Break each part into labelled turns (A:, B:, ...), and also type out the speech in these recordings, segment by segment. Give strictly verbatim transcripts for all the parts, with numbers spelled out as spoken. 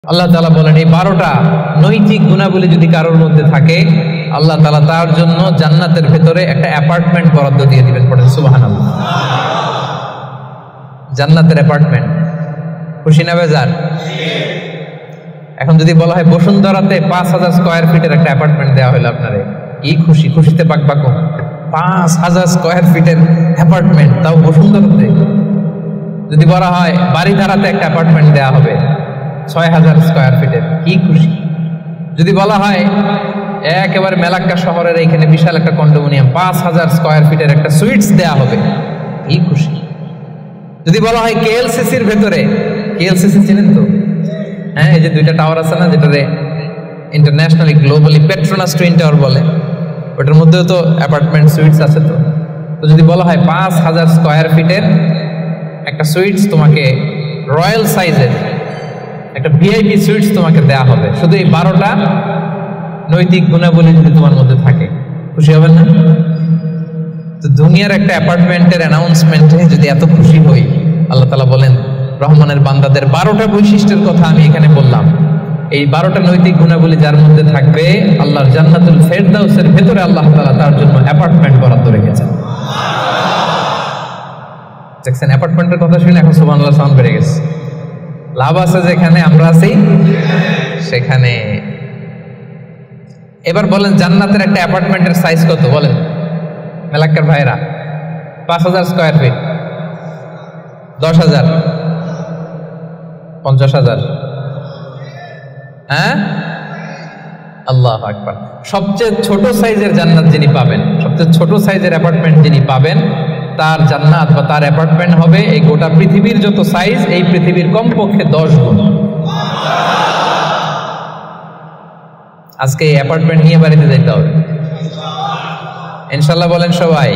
A: আল্লাহ তাআলা বলেন এই বারোটা নৈতিক গুণাবলী যদি কারোর মধ্যে থাকে আল্লাহ তাআলা তার জন্য জান্নাতের ভেতরে একটা অ্যাপার্টমেন্ট বরাদ্দ দিয়ে দিবেন। পড়েন সুবহানাল্লাহ। জান্নাতের অ্যাপার্টমেন্ট, খুশি না বেজার? এখন যদি বলা হয় বসুন্ধরাতে পাঁচ হাজার স্কোয়ার ফিটের একটা অ্যাপার্টমেন্ট দেওয়া হলো আপনারে, কি খুশি, খুশিতে বাকবাক। পাঁচ হাজার স্কোয়ার ফিটের অ্যাপার্টমেন্ট, তাও বসুন্ধরাতে। যদি বলা হয় বাড়িধারাতে একটা অ্যাপার্টমেন্ট দেওয়া হবে ছয় হাজার স্কোয়ার ফিটের, কি খুশি। যদি বলা হয় একেবারে মেলাক্কা শহরের এইখানে বিশাল একটা কন্ডোমিনিয়াম পাঁচ হাজার স্কোয়ার ফিটের একটা সুইটস দেওয়া হবে, কি খুশি। যদি বলা হয় কেএলসিসির ভেতরে, কেএলসিসি চিনেন তো? হ্যাঁ, এই যে দুইটা টাওয়ার আছে না, যেটারে internationally globally Petronas twin tower বলে, ওটার মধ্যেও তো অ্যাপার্টমেন্ট সুইটস আছে। তো তো যদি বলা হয় পাঁচ হাজার স্কোয়ার ফিটের একটা সুইটস তোমাকে রয়্যাল সাইজের একটা ভিআইপি সুইটস তোমাকে দেয়া হবে, শুধু এই বারোটা নৈতিক গুণাবলী যদি তোমার মধ্যে থাকে, খুশি হবেন না? তো দুনিয়ার একটা অ্যাপার্টমেন্টের অ্যানাউন্সমেন্টে যদি এত খুশি হই, আল্লাহ তাআলা বলেন রহমানের বান্দাদের বারোটা বৈশিষ্ট্যের কথা আমি এখানে বললাম, এই বারোটা নৈতিক গুণাবলী যার মধ্যে থাকবে আল্লাহর জান্নাতুল ফেরদাউসের ভেতরে আল্লাহ তাআলা তার জন্য অ্যাপার্টমেন্ট বরাদ্দ রেখেছেন। দেখছেন, অ্যাপার্টমেন্টের কথা শুনে এখন সুবহানাল্লাহ সাউন্ড বেড়ে গেছে। লাভ আছে যেখানে আমরা আছি সেখানে। এবার বলেন জান্নাতের একটা অ্যাপার্টমেন্টের সাইজ কত বলেন মেলাক্কার ভাইরা? পাঁচ হাজার স্কোয়ার ফিট, দশ হাজার, পঞ্চাশ হাজার, হ্যাঁ? আল্লাহু আকবার। সবচেয়ে ছোট সাইজের জান্নাত যিনি পাবেন, সবচেয়ে ছোট সাইজের অ্যাপার্টমেন্ট যিনি পাবেন, তার জান্নাত বা তার অ্যাপার্টমেন্ট হবে এই গোটা পৃথিবীর যত সাইজ, এই পৃথিবীর কমপক্ষে দশ গুণ। আজকে এই অ্যাপার্টমেন্ট নিয়ে বাড়িতে যেতে হবে ইনশাআল্লাহ, বলেন সবাই।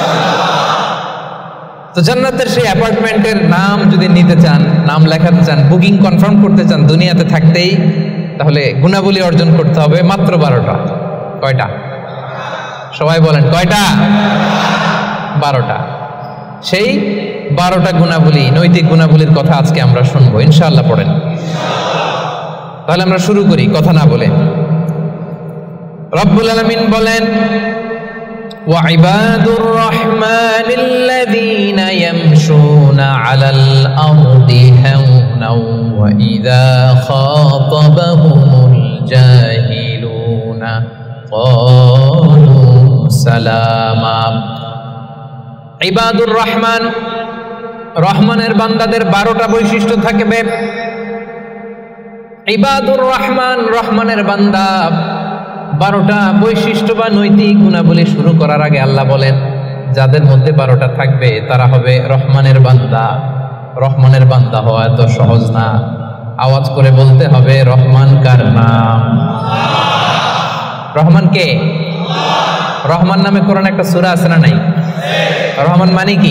A: তো জান্নাতের সেই অ্যাপার্টমেন্টের নাম যদি নিতে চান, নাম লেখাতে চান, বুকিং কনফার্ম করতে চান দুনিয়াতে থাকতেই, তাহলে গুণাবলী অর্জন করতে হবে মাত্র বারোটা। কয়টা? সবাই বলেন কয়টা? বারোটা। সেই বারোটা গুণাবলী, নৈতিক গুণাবলীর কথা আজকে আমরা শুনবো ইনশাআল্লাহ। পড়েন তাহলে আমরা শুরু করি কথা না বলে। রব্বুল আলামিন বলেন ওয়া ইবাদুর রাহমানিল্লাযীনা ইয়ামশুনা আলাল আরদি হাওনাও ওয়া ইযা খাতাবাহুমুল জাহিলুনা ক্বালু সালামা। ইবাদুর রহমান, রহমানের বান্দাদের বারোটা বৈশিষ্ট্য থাকবে। ইবাদুর রহমান, রহমানের বান্দা, বারোটা বৈশিষ্ট্য বা নৈতিক গুণাবলী শুরু করার আগে আল্লাহ বলেন যাদের মধ্যে বারোটা থাকবে তারা হবে রহমানের বান্দা। রহমানের বান্দা হওয়া এত সহজ না, আওয়াজ করে বলতে হবে রহমান কার নাম? রহমান কে? রহমান নামে কোরআনে একটা সূরা আছে না নাই? রহমান মানে কি?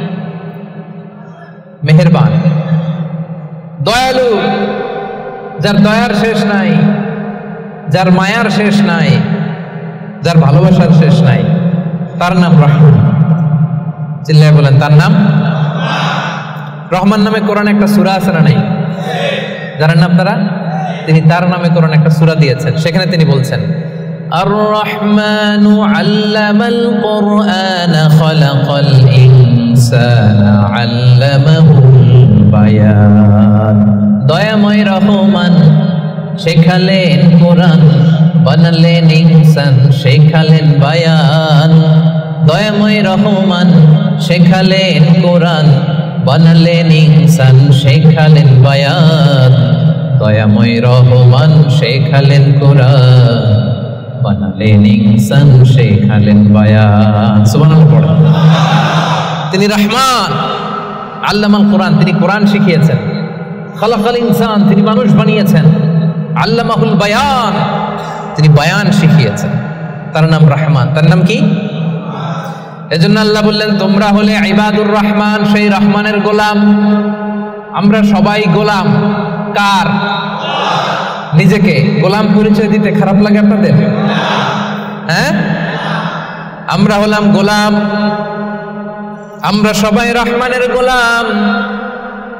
A: মেহেরবান, দয়ালু, যার দয়ার শেষ নাই, যার মায়ার শেষ নাই, যার ভালোবাসার শেষ নাই, তার নাম রহমান। চিল্লায় বলেন তার নাম রহমান। নামে কোরআনে একটা সূরা আছে না নাই? জানেন না আপনারা? তিনি তার নামে কোরআনে একটা সূরা দিয়েছেন, সেখানে তিনি বলছেন আর-রহমানু আল্লামাল কুরআনা খালাকাল ইনসানা আল্লামাহুল বায়ান। দয়াময় রহমান শেখালেন কোরআন, বানালেন ইনসান, শেখালেন বায়ান। দয়াময় রহমান শেখালেন কোরআন, বানালেন ইনসান, শেখালেন বায়ান। দয়াময় রহমান শেখালেন কোরআন, বানালেন ইনসান, শেখালেন বায়ান। সুবহানাল্লাহ পড়েন। তিনি রহমান, আল্লামাল কোরআন, তিনি কোরআন শিখিয়েছেন। খালাকাল ইনসান, তিনি মানুষ বানিয়েছেন। আল্লামাহুল বায়ান, তিনি বায়ান শিখিয়েছেন। তার নাম রহমান। তার নাম কি? এজন্য আল্লাহ বললেন তোমরা হলে ইবাদুর রহমান, সেই রহমানের গোলাম। আমরা সবাই গোলাম। কার? নিজেকে গোলাম পরিচয় দিতে খারাপ লাগে আপনাদের? হ্যাঁ, আমরা হলাম গোলাম, আমরা সবাই রহমানের গোলাম।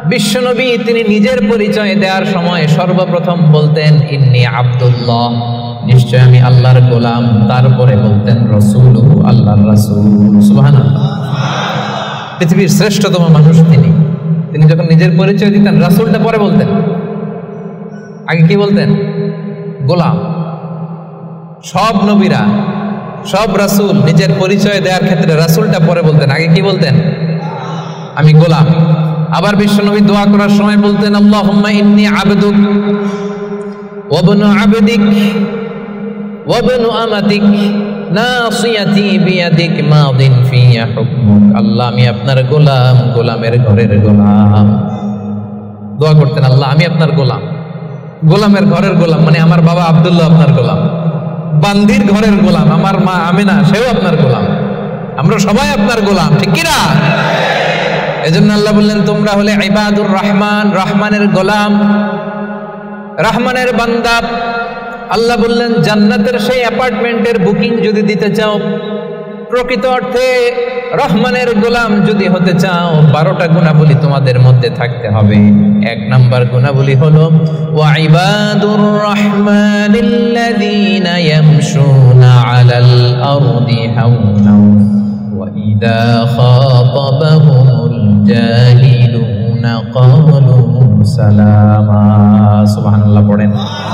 A: বিশ্বনবী তিনি নিজের পরিচয় দেওয়ার সময় সর্বপ্রথম বলতেন ইন্নী আব্দুল্লাহ, নিশ্চয় আমি আল্লাহর গোলাম। তারপরে বলতেন রাসূল, আল্লাহর রাসূল। সুবহানাল্লাহ। পৃথিবীর শ্রেষ্ঠতম মানুষ তিনি। তিনি যখন নিজের পরিচয় দিতেন রাসূলটা পরে বলতেন, আগে কি বলতেন? গোলাম। সব নবীরা, সব রাসূল নিজের পরিচয় দেওয়ার ক্ষেত্রে রাসূলটা পরে বলতেন, আগে কি বলতেন? আমি গোলাম। আবার বিশ্বনবী দোয়া করার সময় বলতেন আল্লাহুম্মা ইন্নী আবদুক ওয়া ইবনু আবদিক ওয়া ইবনু আমাতিক নাসিয়াতি বিয়াদিক মাদিন ফিয়া হুকমুক। আল্লাহ আমি আপনার গোলাম, গোলামের ঘরের গোলাম। দোয়া করতেন আল্লাহ আমি আপনার গোলাম, গোলামের ঘরের গোলাম, মানে আমার বাবা আব্দুল্লাহ আপনার গোলাম, বান্দির ঘরের গোলাম আমার মা আমিনা সেও আপনার গোলাম, আমরা সবাই আপনার গোলাম, ঠিক কি না? এজন্য আল্লাহ বললেন তোমরা হলে ইবাদুর রহমান, রহমানের গোলাম, রহমানের বান্দা। আল্লাহ বললেন জান্নাতের সেই অ্যাপার্টমেন্টের বুকিং যদি দিতে চাও, প্রকৃত অর্থে রহমানের গোলাম যদি হতে চাও, বারোটা গুণাবলী তোমাদের মধ্যে থাকতে হবে। এক নাম্বার গুণাবলী হলো ওয়া ইবাদুর রহমানিল্লাযীনা ইয়ামশুনা আলাল আরদি হাওনা ওয়া ইযা খাতাবাহুমুল জাহিলুনা ক্বালু সালামা। সুবহানাল্লাহ পড়েন।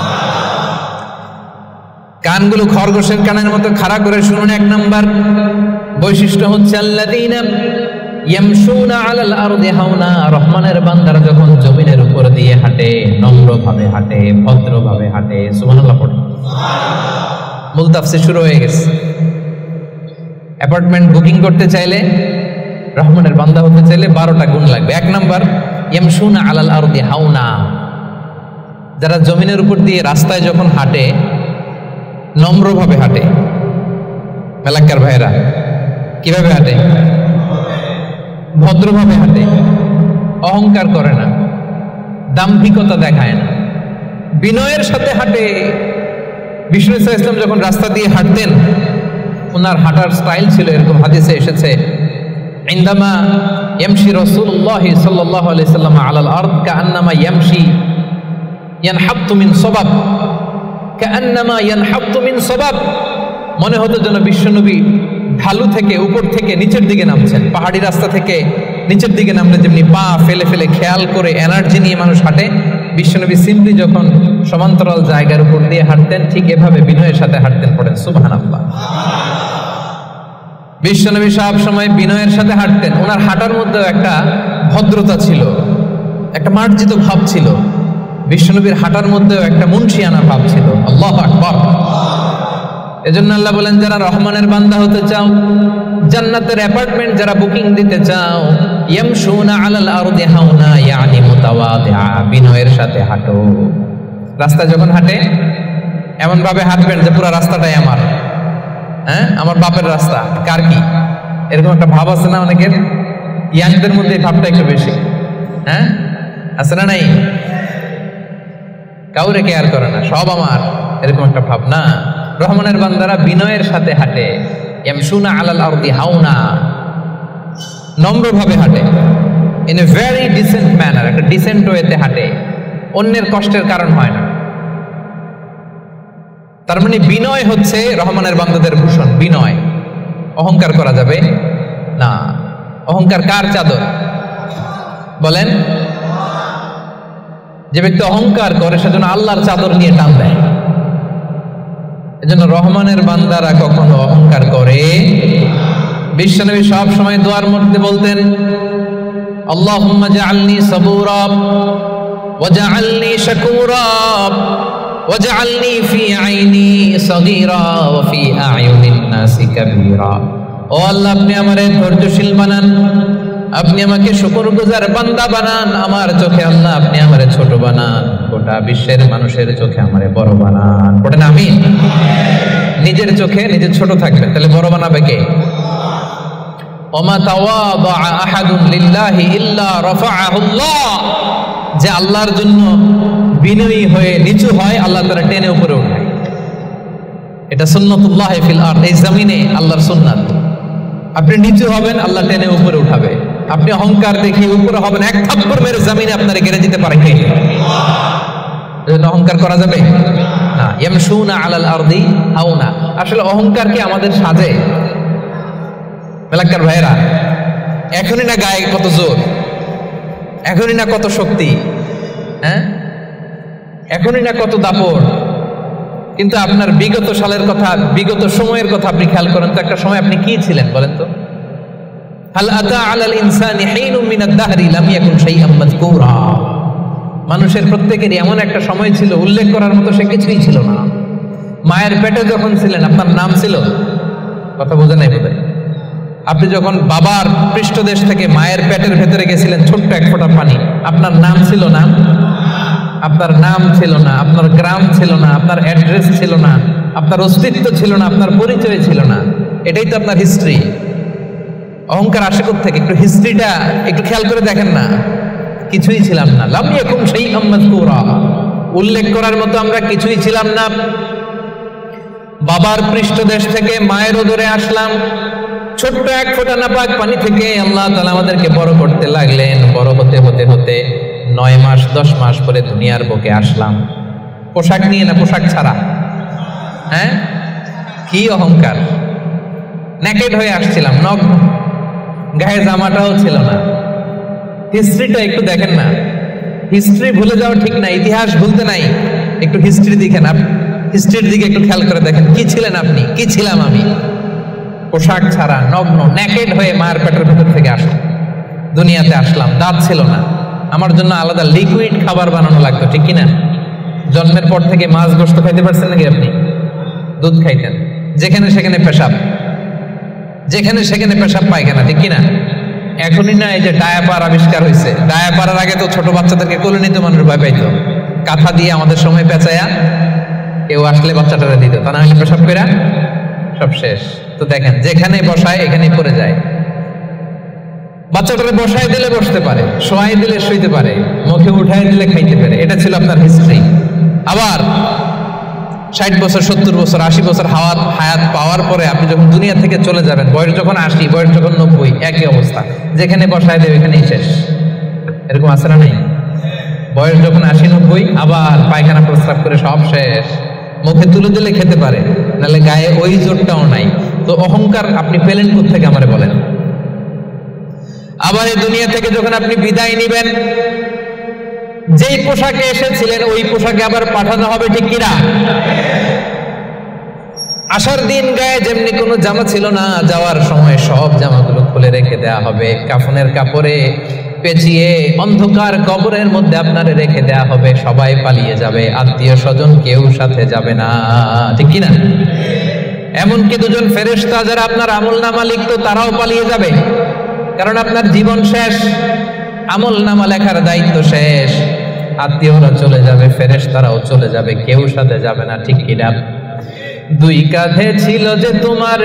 A: কানগুলো খরগোশের কানের মতো খাড়া করে শুনুন। এক নাম্বার বৈশিষ্ট্য হচ্ছে আল্লাযীনা ইয়ামশুনা আলাল আরদি হাওনা, রহমানের বান্দারা যখন জমিনের উপর দিয়ে হাঁটে নম্রভাবে হাঁটে, ভদ্রভাবে হাঁটে। সুবহানাল্লাহ পড়ে। মূল তাফসীর শুরু হয়ে গেছে। অ্যাপার্টমেন্ট বুকিং করতে চাইলে, রহমানের বান্দা হতে চাইলে বারোটা গুণ লাগবে। এক নাম্বার ইয়ামশুনা আলাল আরদি হাওনা, যারা জমিনের উপর দিয়ে রাস্তায় যখন হাঁটে নম্রভাবে হাঁটে। মেলাক্কার ভাইরা কিভাবে হাঁটে? ভদ্রভাবে হাঁটে, অহংকার করে না, দাম্ভিকতা দেখায় না, বিনয়ের সাথে হাঁটে। বিষ্ণু ইসলাম যখন রাস্তা দিয়ে হাঁটতেন, ওনার হাঁটার স্টাইল ছিল এরকম, হাদিসে এসেছে ইনদামা ইয়ামশি রাসূলুল্লাহ সাল্লাল্লাহু আলাইহি সাল্লাম আলাল আরদ কাআন্নামা ইয়ামশি ইয়ানহাত্তু মিন সাবাব, কাআন্নামা ইয়ানহাত্তু মিন সাবাব, মনে হতো যেন বিশ্বনবী ঢালু থেকে উপর থেকে নিচের দিকে নামছেন। পাহাড়ি রাস্তা থেকে নিচের দিকে নামলে যেমনি পা ফেলে ফেলে খেয়াল করে এনার্জি নিয়ে মানুষ হাঁটে, বিশ্বনবী সিম্পলি যখন সমান্তরাল জায়গার উপর দিয়ে হাঁটতেন ঠিক এভাবে বিনয়ের সাথে হাঁটতেন। পড়েন সুবহানাল্লাহ। বিশ্বনবী সব সময় বিনয়ের সাথে হাঁটতেন। ওনার হাঁটার মধ্যেও একটা ভদ্রতা ছিল, একটা মার্জিত ভাব ছিল। বিশ্বনবীর হাঁটার মধ্যেও একটা মুনশিয়ানা ভাব ছিল। আল্লাহু আকবার। এজন্য আল্লাহ বলেন যারা রহমানের বান্দা হতে চাও, জান্নাতের অ্যাপার্টমেন্ট যারা বুকিং দিতে চাও, ইয়ামশুনা আলাল আরদি হাওনা ইয়ানি মুতাওয়াদিআ, বিনয়ের সাথে হাঁটো। রাস্তা যখন হাঁটে এমন ভাবে হাঁটবেন যে পুরো রাস্তাটাই আমার, হ্যাঁ আমার বাপের রাস্তা, কার কি, এরকম একটা ভাব আছে না অনেকের? ইয়াংদের মধ্যে এই ভাবটা একটু বেশি, হ্যাঁ আছে না নাই? কাউরে কেয়ার করে না, সব আমার, এরকম একটা ভাব না। রহমানের বান্দারা বিনয়ের সাথে হাঁটে। ইয়ামশুনা আলাল আরদি হাওনা, নম্রভাবে হাঁটে, in a very decent manner, একটা ডিসেন্ট ওয়েতে হাঁটে, অন্যের কষ্টের কারণ হয় না। তার মানে বিনয় হচ্ছে রহমানের বান্দাদের ভূষণ। বিনয়, অহংকার করা যাবে না। অহংকার কার চাদর বলেন? যে ব্যক্তি অহংকার করে সেজন্য আল্লাহর চাদর নিয়ে টান দেয়। এজন্য রহমানের বান্দারা কখনো অহংকার করে। বিশ্বনবী সব সময় দোয়ার মধ্যে বলতেন আল্লাহুম্মা জাআলনি সাবুরা ওয়া জাআলনি শাকুরা ওয়া জাআলনি ফি আইনি সাগীরা ওয়া ফি আ'য়ুনিন নাসি কাবীরা। ও আল্লাহ, আপনি আমারে ধৈর্যশীল বানান, আপনি আমাকে শুকরগুজার বান্দা বানান, আমার চোখে আল্লাহ আপনি আমারে ছোট বানান, গোটা বিশ্বের মানুষের চোখে আমারে বড় বানান। পড়েন আমিন। নিজের চোখে নিজে ছোট থাকবে, তাহলে বড় বানাবে কে? ওমা তাওয়াদা আহাদুন লিল্লাহি ইল্লা রাফাআহুল্লাহ, যে আল্লাহর জন্য বিনয়ী হয়ে নিচু হয় আল্লাহ তাআলা টেনে উপরে উঠায়। এটা সুন্নাতুল্লাহ ফিল আরদ, এই জমিনে আল্লাহর সুন্নাত। আপনি নিচু হবেন আল্লাহ টেনে উপরে উঠাবে। আপনি অহংকার দেখিয়ে উপরে হবেন, এক থাপ্পড় মেরে জমিনে আপনারে গেড়ে দিতে পারে কে? এজন্য অহংকার করা যাবে না। ইয়ামশুনা আলাল আরদি হাওনা। আসলে অহংকার কি আমাদের সাজে? মেলাক্কার ভাইরা, এখনই না গায়ে কত জোর, এখনই না কত শক্তি, হ্যাঁ এখনই না কত দাপট, কিন্তু আপনার বিগত সালের কথা, বিগত সময়ের কথা আপনি খেয়াল করেন তো, একটা সময় আপনি কি ছিলেন বলেন তো? হাল আতা আলাল ইনসানি হিনুম মিনাদ দাহরি লাম ইয়াকুন শাইআম মাযকুরা। মানুষের প্রত্যেকেরই এমন একটা সময় ছিল উল্লেখ করার মতো সে কিছুই ছিল না। মায়ের পেটে যখন ছিলেন আপনার নাম ছিল? কথা বোঝে নাই বোধহয়। আপনি যখন বাবার পৃষ্ঠদেশ থেকে মায়ের পেটের ভেতরে গেছিলেন, ছোট্ট এক ফোঁটা পানি, আপনার নাম ছিল না? আপনার নাম ছিল না, আপনার গ্রাম ছিল না, আপনার অ্যাড্রেস ছিল না, আপনার অস্তিত্ব ছিল না, আপনার পরিচয় ছিল না। এটাই তো আপনার হিস্ট্রি। অহংকার আসে কোত্থেকে? একটু হিস্ট্রিটা একটু খেয়াল করে দেখেন না। কিছুই ছিলাম না। লাম ইয়াকুন শাইআম মাযকুরা, উল্লেখ করার মতো আমরা কিছুই ছিলাম না। বাবার পৃষ্ঠদেশ থেকে মায়ের উদরে আসলাম, ছোট্ট এক ফোঁটা নাপাক পানি থেকে আল্লাহ তাআলা আমাদেরকে বড় করতে লাগলেন। বড় হতে হতে হতে নয় মাস দশ মাস পরে দুনিয়ার বুকে আসলাম। পোশাক নিয়ে না পোশাক ছাড়া? হ্যাঁ, কি অহংকার! নেকেড হয়ে আসছিলাম, নগ্ন, গায়ে জামাটাও ছিল না। হিস্ট্রিটা একটু দেখেন না। হিস্ট্রি ভুলে যাওয়া ঠিক না, ইতিহাস ভুলতে নাই। একটু হিস্ট্রি দেখেন, হিস্ট্রির দিকে একটু খেয়াল করে দেখেন, কি ছিলেন আপনি, কি ছিলাম আমি? পোশাক ছাড়া, নগ্ন, নেকেড হয়ে মায়ের পেটের ভেতর থেকে আসলাম, দুনিয়াতে আসলাম। দাঁত ছিল না, আমার জন্য আলাদা লিকুইড খাবার বানানো লাগতো, ঠিক কিনা? জন্মের পর থেকে মাছ গোশত খাইতে পারছেন নাকি আপনি? দুধ খাইতেন, যেখানে সেখানে পেশাব, যেখানে সেখানে পেশাব পায়খানা, ঠিক কিনা? এখনই না এই যে ডায়াপার আবিষ্কার হয়েছে, ডায়াপারের আগে তো ছোট বাচ্চাদেরকে কোলে নিতে মানুষ ভয় পাইতো, কাঁথা দিয়ে আমাদের সময় পেঁচায়া কেউ আসলে বাচ্চাটারে দিত, তা না হলে পেশাব কইরা সব শেষ। তো দেখেন, যেখানে বসায় এখানেই পড়ে যায়। বাচ্চাটারে বসায় দিলে বসতে পারে, শোয়াই দিলে শুইতে পারে, মুখে উঠাই দিলে খাইতে পারে। এটা ছিল আপনার হিস্ট্রি। আবার ষাট বছর, সত্তর বছর, আশি বছর হাওয়াত হায়াত পাওয়ার পরে আপনি যখন দুনিয়া থেকে চলে যাবেন, বয়স যখন আশি, বয়স যখন নব্বই, একই অবস্থা, যেখানে বসায় দেবে এখানেই শেষ। এরকম আছে না নাই? বয়স যখন আশি নব্বই, আবার পায়খানা প্রস্রাব করে সব শেষ। মুখে তুলে দিলে খেতে পারে, নাহলে গায়ে ওই জোরটাও নাই। তো অহংকার আপনি পেলেন কোত্থেকে আমারে বলেন? আবার এই দুনিয়া থেকে যখন আপনি বিদায় নিবেন, যেই পোশাকে এসেছিলেন ওই পোশাকে আবার পাঠানো হবে, ঠিক কিনা? আসার দিন গায়ে যেমনি কোনো জামা ছিল না, যাওয়ার সময় সব জামাগুলো খুলে রেখে দেয়া হবে, কাফনের কাপড়ে পেঁচিয়ে অন্ধকার কবরের মধ্যে আপনারে রেখে দেয়া হবে। সবাই পালিয়ে যাবে, আত্মীয় স্বজন কেউ সাথে যাবে না, ঠিক কিনা? এমনকি দুজন ফেরেশতা যারা আপনার আমল নামা লিখতো তারাও পালিয়ে যাবে, কারণ আপনার জীবন শেষ, আমল নামা লেখার দায়িত্ব শেষ। আত্মীয়রা চলে যাবে, ফেরেশতারাও চলে যাবে, কেউ সাথে যাবে না, ঠিক কিনা? দুই কাঁধে ছিল যে তোমার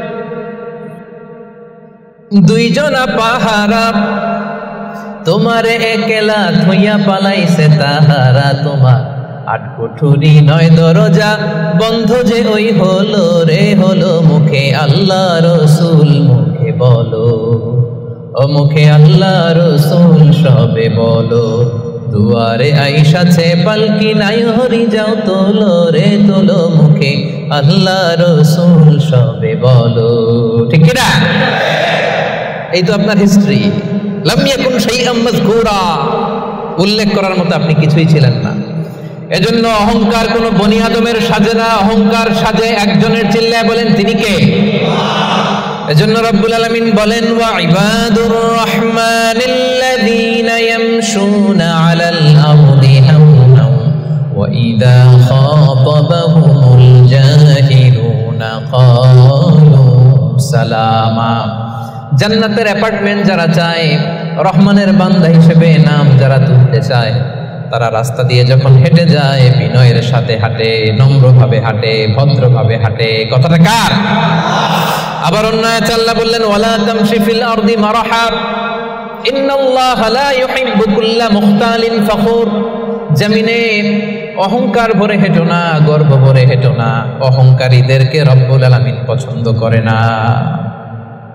A: দুইজনা পাহারা, তোমারে একলা থইয়া পালাইছে তাহারা। তোমার আট কুঠুরি নয় দরজা বন্ধ যে ওই হলো রে হলো, মুখে আল্লাহ রসুল মুখে বলো, ও মুখে আল্লাহ রসুল সবে বলো। দুয়ারে আইসাছে পালকি নাই হরি যাও তোলো রে তোলো, মুখে আল্লাহ রসুল সবে বলো, ঠিক না? এই তো আপনার হিস্ট্রি। লাম ইয়াকুন শাইআম মাযকুরা, উল্লেখ করার মতো আপনি কিছুই ছিলেন না। এজন্য অহংকার কোনো বনি আদমের সাজে না, অহংকার সাজে একজনের। চিল্লায় বলেন তিনি কে? এজন্য রব্বুল আলামিন বলেন, ওয়া ইবাদুর রহমানিল্লাযীনা ইয়ামশুনা আলাল আরদি হাওনা ওয়া ইযা খাতাবাহুমুল জাহিলুনা ক্বালু সালামা। জান্নাতের অ্যাপার্টমেন্ট যারা চায়, রহমানের বান্দা হিসেবে নাম যারা তুলতে চায়, তারা রাস্তা দিয়ে যখন হেঁটে যায় বিনয়ের সাথে হাঁটে, নম্রভাবে হাঁটে, ভদ্রভাবে হাঁটে। কথাটা কার? আবার অন্য আয়াতে আল্লাহ বললেন, ওয়ালা তামশি ফিল আরদি মারহা ইন্নাল্লাহা লা ইউহিব্বু কুল্লা মুখতালিন ফখুর। জমিনে অহংকার ভরে হেঁটো না, গর্ব ভরে হেঁটো না, অহংকারীদেরকে রব্বুল আলামিন পছন্দ করে না।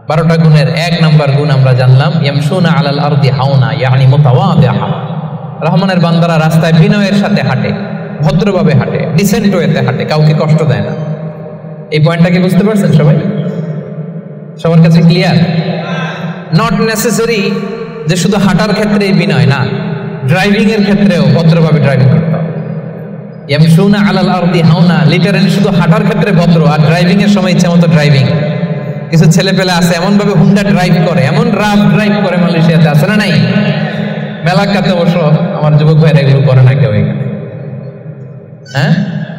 A: বারোটা গুণের এক নাম্বার গুণ আমরা জানলাম, ইয়ামশুনা আলাল আরদি হাওনা ইয়ানি মুতাওয়াদিআ। রহমানের বান্দারা রাস্তায় বিনয়ের সাথে হাঁটে, ভদ্রভাবে হাঁটে, ডিসেন্ট ওয়েতে হাঁটে, কাউকে কষ্ট দেয় না। এই পয়েন্টটাকে বুঝতে পারছেন সবাই? সবার কাছে ক্লিয়ার? নট নেসেসারি যে শুধু হাঁটার ক্ষেত্রে বিনয়, না, ড্রাইভিং এর ক্ষেত্রেও ভদ্রভাবে ড্রাইভিং করতে হবে। ইয়ামশুনা আলাল আরদি হাওনা লিটারালি শুধু হাঁটার ক্ষেত্রে ভদ্র, আর ড্রাইভিং এর সময় ইচ্ছা মতো ড্রাইভিং। কিছু ছেলে পেলে আছে এমন ভাবে হুন্ডা ড্রাইভ করে, এমন রাফ ড্রাইভ করে, মালয়েশিয়াতে আছে না নাই? মেলাকাতে অবশ্য আমার যুবক ভাইরা এগুলো করে না কেউ এখানে, হ্যাঁ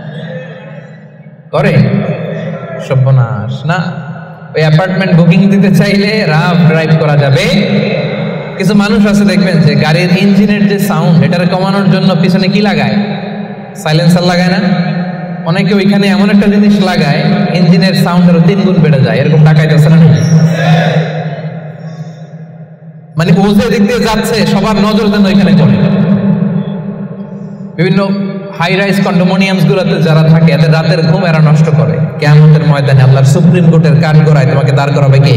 A: করে? সর্বনাশ না। ওই অ্যাপার্টমেন্ট বুকিং দিতে চাইলে রাফ ড্রাইভ করা যাবে। কিছু মানুষ আছে দেখবেন যে গাড়ির ইঞ্জিনের যে সাউন্ড, এটারে কমানোর জন্য পিছনে কি লাগায়? সাইলেন্সার লাগায় না? অনেকে ওইখানে এমন একটা জিনিস লাগায় ইঞ্জিনের সাউন্ড আরো তিন গুণ বেড়ে যায়। এরকম ডাকাইতেছে না? মানে ও যে দিক দিয়ে যাচ্ছে সবার নজর যেন ওইখানে পড়ে। বিভিন্ন হাই রাইজ কন্ডোমিনিয়ামস গুলোতে যারা থাকে এদের রাতের ঘুম এরা নষ্ট করে। কিয়ামতের ময়দানে আল্লাহর সুপ্রিম কোর্টের কাঠ গড়ায় তোমাকে দাঁড় করাবে কে?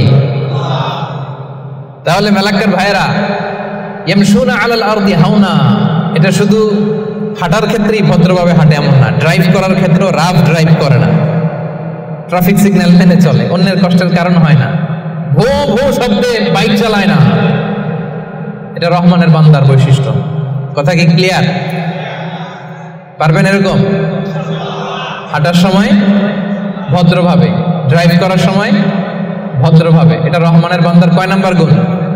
A: তাহলে মেলাক্কার ভাইরা, ইয়ামশুনা আলাল আরদি হাওনা, এটা শুধু হাঁটার ক্ষেত্রেই ভদ্রভাবে হাঁটে এমন না, ড্রাইভ করার ক্ষেত্রেও রাফ ড্রাইভ করে না, ট্রাফিক সিগন্যাল মেনে চলে, অন্যের কষ্টের কারণ হয় না, ভো ভো শব্দে বাইক চালায় না। এটা রহমানের বান্দার বৈশিষ্ট্য। কথা কি ক্লিয়ার? পারবেন এরকম হাঁটার সময় ভদ্রভাবে, ড্রাইভ করার সময় ভদ্রভাবে? এটা রহমানের বান্দার কয় নাম্বার গুণ?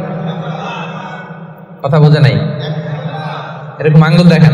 A: কথা বোঝে নাই? এরকম আঙ্গুল দেখেন।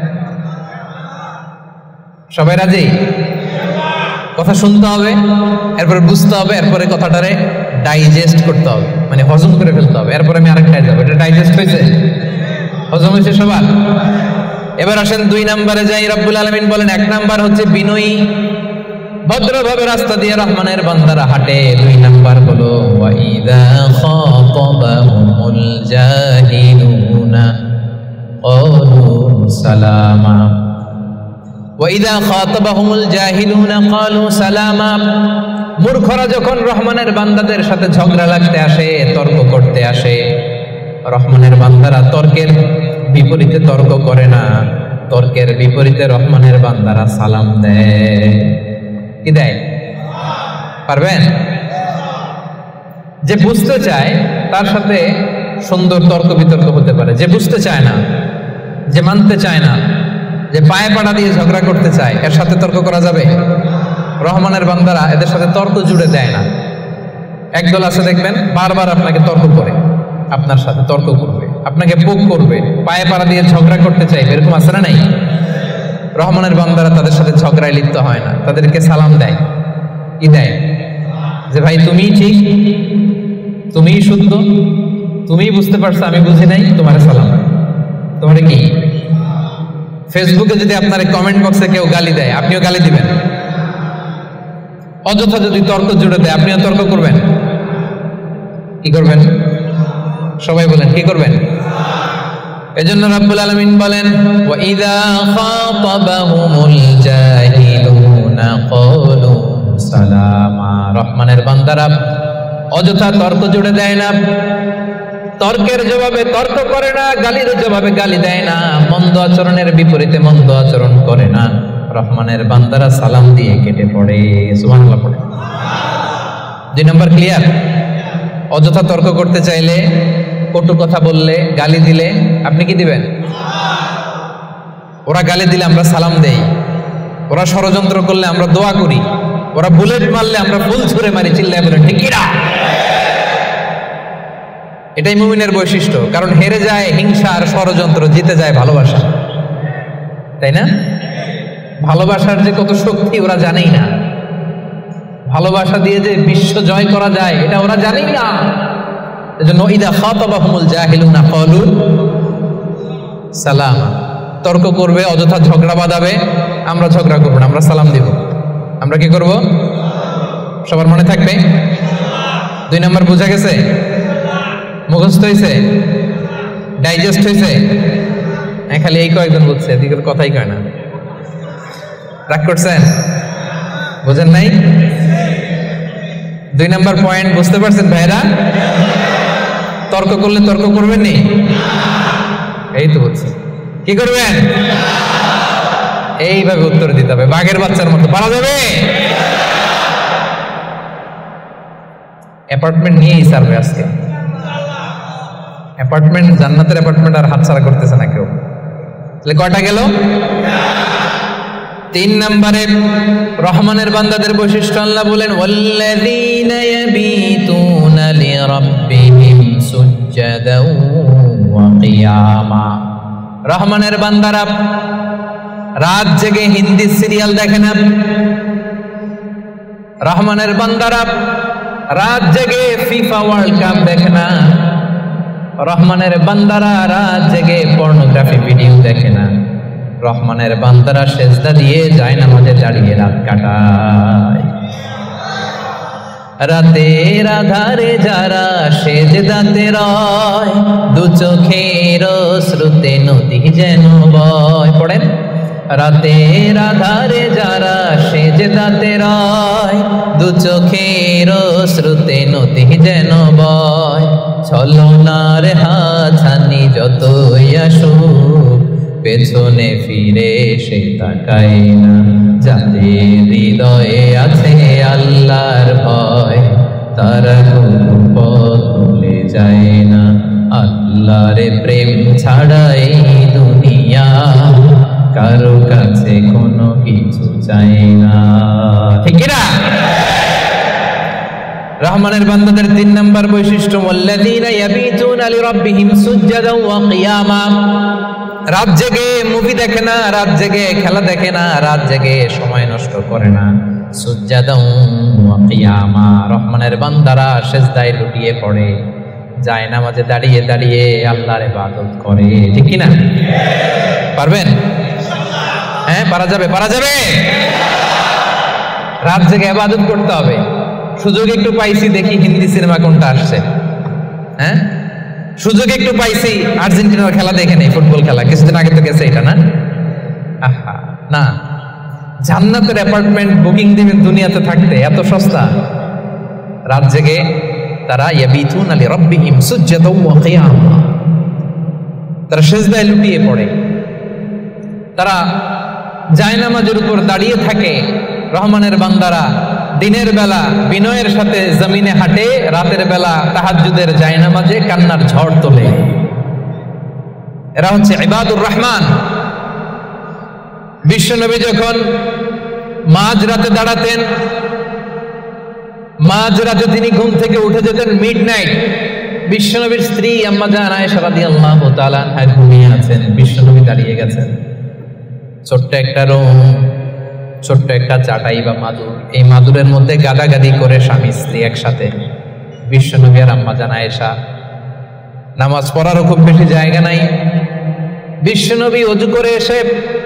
A: সবাই রাজি? কথা শুনতে হবে, এরপরে বুঝতে হবে, এরপরে কথাটারে ডাইজেস্ট করতে হবে, মানে হজম করে ফেলতে হবে। এরপরে আমি আরেকটাই যাবো। এটা ডাইজেস্ট হয়েছে? হজম হয়েছে সবার? এবার আসেন দুই নাম্বারে যাই। রব্বুল আলামিন বলেন এক নাম্বার হচ্ছে বিনয়ী, ভদ্রভাবে রাস্তা দিয়ে রহমানের বান্দারা হাঁটে। দুই নাম্বার হলো ওয়াইদা খাতাবাহুমুল জাহিলুনা ক্বালু সালামা। ওয়াইদা খাতাবাহুমুল জাহিলুনা ক্বালু সালামা। মূর্খরা যখন রহমানের বান্দাদের সাথে ঝগড়া লাগতে আসে, তর্ক করতে আসে, রহমানের বান্দারা তর্কের বিপরীতে তর্ক করে না, তর্কের বিপরীতে রহমানের বান্দারা সালাম দেয়। কি দেয়? পারবেন? যে বুঝতে চায় তার সাথে সুন্দর তর্ক বিতর্ক হতে পারে। যে বুঝতে চায় না, যে মানতে চায় না, যে পায়ে পাড়া দিয়ে ঝগড়া করতে চায়, এর সাথে তর্ক করা যাবে? রহমানের বান্দারা এদের সাথে তর্ক জুড়ে দেয় না। একদল আছে দেখবেন বারবার আপনাকে তর্ক করে, আপনার সাথে তর্ক করবে, আপনাকে পোক করবে, পায়ে পাড়া দিয়ে ঝগড়া করতে চাইবে, এরকম আছে না নাই? রহমানের বান্দারা তাদের সাথে ঝগড়ায় লিপ্ত হয় না, তাদেরকে সালাম দেয়। কি দেয়? যে ভাই তুমিই ঠিক, তুমিই শুদ্ধ, তুমিই বুঝতে পারছো, আমি বুঝি নাই, তোমার সালাম। তোমার কি ফেসবুকে যদি আপনার কমেন্ট বক্সে কেউ গালি দেয়, আপনিও গালি দিবেন? অযথা যদি তর্ক জুড়ে দেয়, আপনিও তর্ক করবেন? কি করবেন? সবাই বলেন কি করবেন? এজন্য রাব্বুল আলামিন বলেন ওয়াইদা খাতাবাহুমুল জাহিলুনা ক্বালু সালামা। রহমানের বান্দারা অযথা তর্ক জুড়ে দেয় না, তর্কের জবাবে তর্ক করে না, গালির জবাবে গালি দেয় না, মন্দ আচরণের বিপরীতে মন্দ আচরণ করে না। রহমানের বান্দারা সালাম দিয়ে কেটে পড়ে। সুবহানাল্লাহ পড়ে। দুই নম্বর ক্লিয়ার? অযথা তর্ক করতে চাইলে, কটু কথা বললে, গালি দিলে আপনি কি দিবেন? ওরা গালি দিলে আমরা সালাম দেই, ওরা ষড়যন্ত্র করলে আমরা দোয়া করি, ওরা বুলেট মারলে আমরা ফুল ছুঁড়ে মারি, চিল্লায় বলে ঠিক কিনা? এটাই মুমিনের বৈশিষ্ট্য। কারণ হেরে যায় হিংসা আর ষড়যন্ত্র, জিতে যায় ভালোবাসা। তাই না? ভালোবাসার যে কত শক্তি ওরা জানেই না, ভালোবাসা দিয়ে যে বিশ্ব জয় করা যায় এটা ওরা জানেই না। এজন্য ইদা খাতাবাহুমুল জাহিলুনা ক্বালু সালামা। তর্ক করবে, অযথা ঝগড়া বাঁধাবে, আমরা ঝগড়া করব না, আমরা সালাম দিব। আমরা কি করব? সবার মনে থাকবে? দুই নম্বর বুঝা গেছে? মুখস্থ হয়েছে? ডাইজেস্ট হয়েছে? খালি এই কয়েকজন বুঝছে, এদিকে কথাই কয় না। রাগ করছেন? বুঝেন নাই? দুই নাম্বার পয়েন্ট বুঝতে পারছেন ভাইরা? তর্ক করলে তর্ক করবেন নি? এই তো বলছি, কি করবেন? এইভাবে উত্তর দিতে হবে, বাঘের বাচ্চার মতো। পারা যাবে? অ্যাপার্টমেন্ট নিয়েই সারবে আজকে। অ্যাপার্টমেন্ট, জান্নাতের অ্যাপার্টমেন্ট আর হাতছাড়া করতেছে না কেউ। তাহলে কয়টা গেল? তিন নম্বরে রহমানের বান্দাদের বৈশিষ্ট্য আল্লাহ বলেন, ওয়াল্লাযীনা ইয়াবীতুনা লিরাব্বিহিম সুজদাও ওয়া কিয়ামা। রহমানের বান্দারা রাত জেগে হিন্দি সিরিয়াল দেখে না। রহমানের বান্দারা রাত জেগে ফিফা ওয়ার্ল্ড কাপ দেখে না। রহমানের বান্দারা রাত জেগে পর্নোগ্রাফি ভিডিও দেখে না। রহমানের বান্দারা সেজদা দিয়ে যায় নামাজে দাঁড়িয়ে রাত কাটায়। রাতের আধারে যারা সেজদাতে রয়, দু চোখের শ্রুতে নদী যেন বয়। পড়েন, রাতের আধারে যারা সেজদাতে রয়, দু চোখের শ্রুতে নদী যেন বয়। ছলনার হাতছানি যতই আসুক, পেছনে ফিরে সে তাকায় না। যাদের হৃদয়ে আছে আল্লাহর ভয়, তারা কোনো পথ ভুলে যায় না। আল্লাহর প্রেম ছাড়া এই দুনিয়া কারো কাছে কোনো কিছু চাই না। ঠিক না? রহমানের বান্দাদের তিন নাম্বার বৈশিষ্ট্য, ওয়াল্লাযীনা ইয়াবীতুনা লিরাব্বিহিম সুজদাও ওয়া কিয়ামা। রাত জেগে মুভি দেখে না, রাত জেগে খেলা দেখে না, রাত জেগে সময় নষ্ট করে না। সুজদাও ওয়া কিয়ামা। রহমানের বান্দারা সিজদায় লুটিয়ে পড়ে, যায় নামাজে দাঁড়িয়ে দাঁড়িয়ে আল্লাহর ইবাদত করে। ঠিক কি না? পারবেন? হ্যাঁ, পারা যাবে? পারা যাবে? রাত জেগে ইবাদত করতে হবে। সুযোগ একটু পাইছি, দেখি হিন্দি সিনেমা কোনটা আসছে। হ্যাঁ, সুযোগ একটু পাইছি, আর্জেন্টিনার খেলা দেখে নেই, ফুটবল খেলা কিছুদিন আগে তো গেছে এটা না। আহা না, জান্নাতের অ্যাপার্টমেন্ট বুকিং দিবেন দুনিয়াতে থাকতে, এত সস্তা। রাত জেগে তারা ইয়াবিতুনা লিরাব্বিহিম সুজদাও ওয়া কিয়ামা, তারা সিজদায় লুটিয়ে পড়ে, তারা জায়নামাজের উপর দাঁড়িয়ে থাকে। রহমানের বান্দারা দিনের বেলা বিনয়ের সাথে জমিনে হাঁটে, রাতের বেলা তাহাজ্জুদের জায়নামাজে কান্নার ঝড় তোলে। এরা হচ্ছে ইবাদুর রহমান। বিশ্বনবী যখন মাঝ রাতে দাঁড়াতেন, মাঝ রাতে তিনি ঘুম থেকে উঠে যেতেন মিড নাইট। বিশ্বনবীর স্ত্রী আম্মা জান আয়েশা রাদিয়াল্লাহু তাআলা আনহা ঘুমিয়ে আছেন, বিশ্বনবী দাঁড়িয়ে গেছেন। ছোট্ট একটা রুম, ছোট্ট একটা চাটাই বা মাদুর, এই মাদুরের মধ্যে গাদাগাদি করে স্বামী স্ত্রী একসাথে। বিশ্বনবী আর আম্মা জান আয়েশা, নামাজ পড়ারও খুব বেশি জায়গা নাই। বিশ্বনবী ওযু করে এসে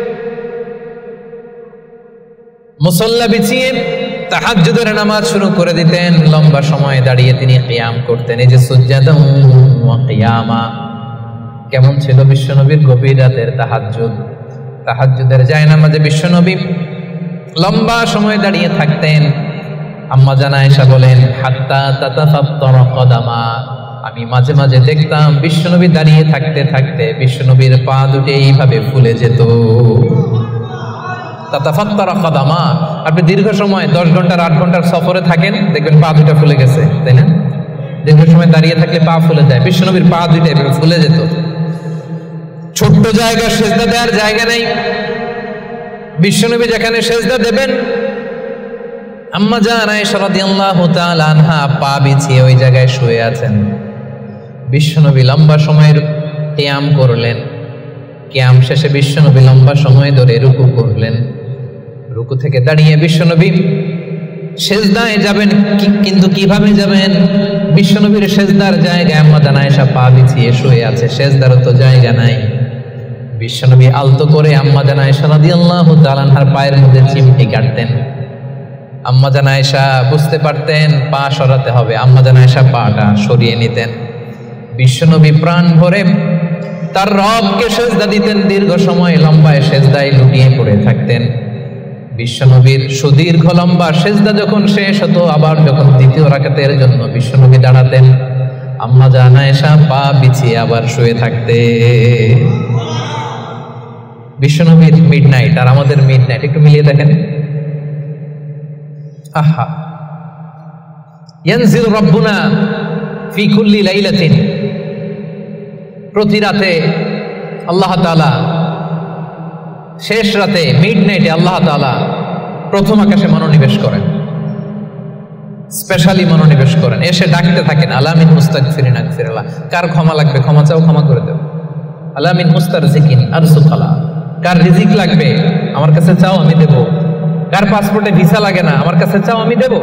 A: মুসল্লা বিছিয়ে তাহাজ্জুদের নামাজ শুরু করে দিতেন। লম্বা সময় দাঁড়িয়ে তিনি কিয়াম করতেন। এই যে সুজদা ওয়া কিয়ামা, কেমন ছিল বিশ্বনবীর গভীর রাতের তাহাজ্জুদ। তাহাজ্জুদের জায়নামাজে বিশ্বনবী লম্বা সময় দাঁড়িয়ে থাকতেন। আম্মা জান আয়েশা বলেন, হাত্তা তাতাফাত্তারা কদামা, আমি মাঝে মাঝে দেখতাম বিশ্বনবী দাঁড়িয়ে থাকতে থাকতে বিশ্বনবীর পা দুটো এইভাবে ফুলে যেত। তাতাফাত্তারা কদামা, আপনি দীর্ঘ সময় দশ ঘন্টার আট ঘন্টার সফরে থাকেন, দেখবেন পা দুটো ফুলে গেছে, তাই না? দীর্ঘ সময় দাঁড়িয়ে থাকলে পা ফুলে যায়। বিশ্বনবীর পা দুটো এভাবে ফুলে যেত। ছোট্ট জায়গা, সেজদা দেওয়ার জায়গা নেই। বিশ্বনবী যেখানে সেজদা দেবেন, আম্মা জান আয়েশা রাদিয়াল্লাহু তাআলা আনহা পা বিছিয়ে ওই জায়গায় শুয়ে আছেন। বিশ্বনবী লম্বা সময়ের কিয়াম করলেন। কিয়াম শেষে বিশ্বনবী লম্বা সময় ধরে রুকু করলেন। রুকু থেকে দাঁড়িয়ে বিশ্বনবী সেজদায় যাবেন, কিন্তু কিভাবে যাবেন? বিশ্বনবীর সেজদার জায়গায় আম্মা জান আয়েশা পা বিছিয়ে শুয়ে আছে, সেজদারও তো জায়গা নাই। বিশ্বনবী আলতো করে আম্মা জান আয়েশা রাদিয়াল্লাহু তাআলা আনহার পায়ের মধ্যে চিমটি কাটতেন। আম্মা জান আয়েশা বুঝতে পারতেন পা সরাতে হবে, আম্মা জান আয়েশা পাটা সরিয়ে নিতেন। বিশ্বনবী প্রাণ ভরে তার রবকে সেজদা দিতেন। দীর্ঘ সময় লম্বায় সেজদায় লুটিয়ে পড়ে থাকতেন। বিশ্বনবীর সুদীর্ঘ লম্বা সেজদা যখন শেষ হতো, আবার যখন দ্বিতীয় রাকাতের জন্য বিশ্বনবী দাঁড়াতেন, আম্মা জান আয়েশা পা বিছিয়ে আবার শুয়ে থাকতে। বিশ্বনবীর মিডনাইট আর আমাদের মিডনাইট একটু মিলিয়ে দেখেন। আহা, ইয়ানজিল রাব্বুনা ফি কুল্লি লাইলাতিন, প্রতি রাতে আল্লাহ তাআলা, শেষ রাতে মিডনাইটে আল্লাহ তাআলা প্রথম আকাশে মনোনিবেশ করেন, স্পেশালি মনোনিবেশ করেন, এসে ডাকতে থাকেন, আলামিন মুস্তাগফিরিন আগফিরাল্লাহ, কার ক্ষমা লাগবে ক্ষমা চাও, ক্ষমা করে দেব। আলামিন মুস্তারজিকিন আরজুকালা, কার রিজিক লাগবে আমার কাছে চাও আমি দেব। কার পাসপোর্টে ভিসা লাগে না আমার কাছে চাও আমি দেব।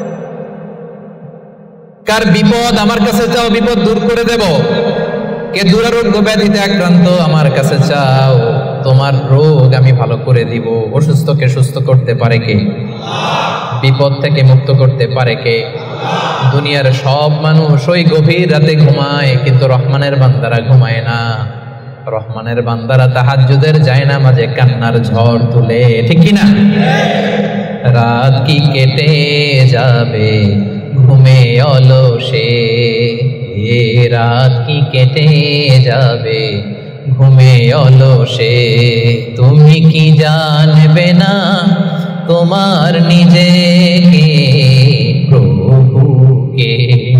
A: কার বিপদ আমার কাছে চাও বিপদ দূর করে দেব। কে দুরারোগ্য ব্যাধিতে আক্রান্ত আমার কাছে চাও, তোমার রোগ আমি ভালো করে দিব। অসুস্থকে সুস্থ করতে পারে কে? বিপদ থেকে মুক্ত করতে পারে কে? দুনিয়ার সব মানুষ ওই গভীর রাতে ঘুমায়, কিন্তু রহমানের বান্দারা ঘুমায় না। রহমানের বান্দারা তাহাজ্জুদের জায়নামাজে কান্নার ঝড় তুলে, ঠিক কি না? রাত কি কেটে যাবে ঘুমে অলসে, এ রাত কি কেটে যাবে ঘুমে অলসে, তুমি কি জানবে না তোমার নিজেকে প্রভুকে।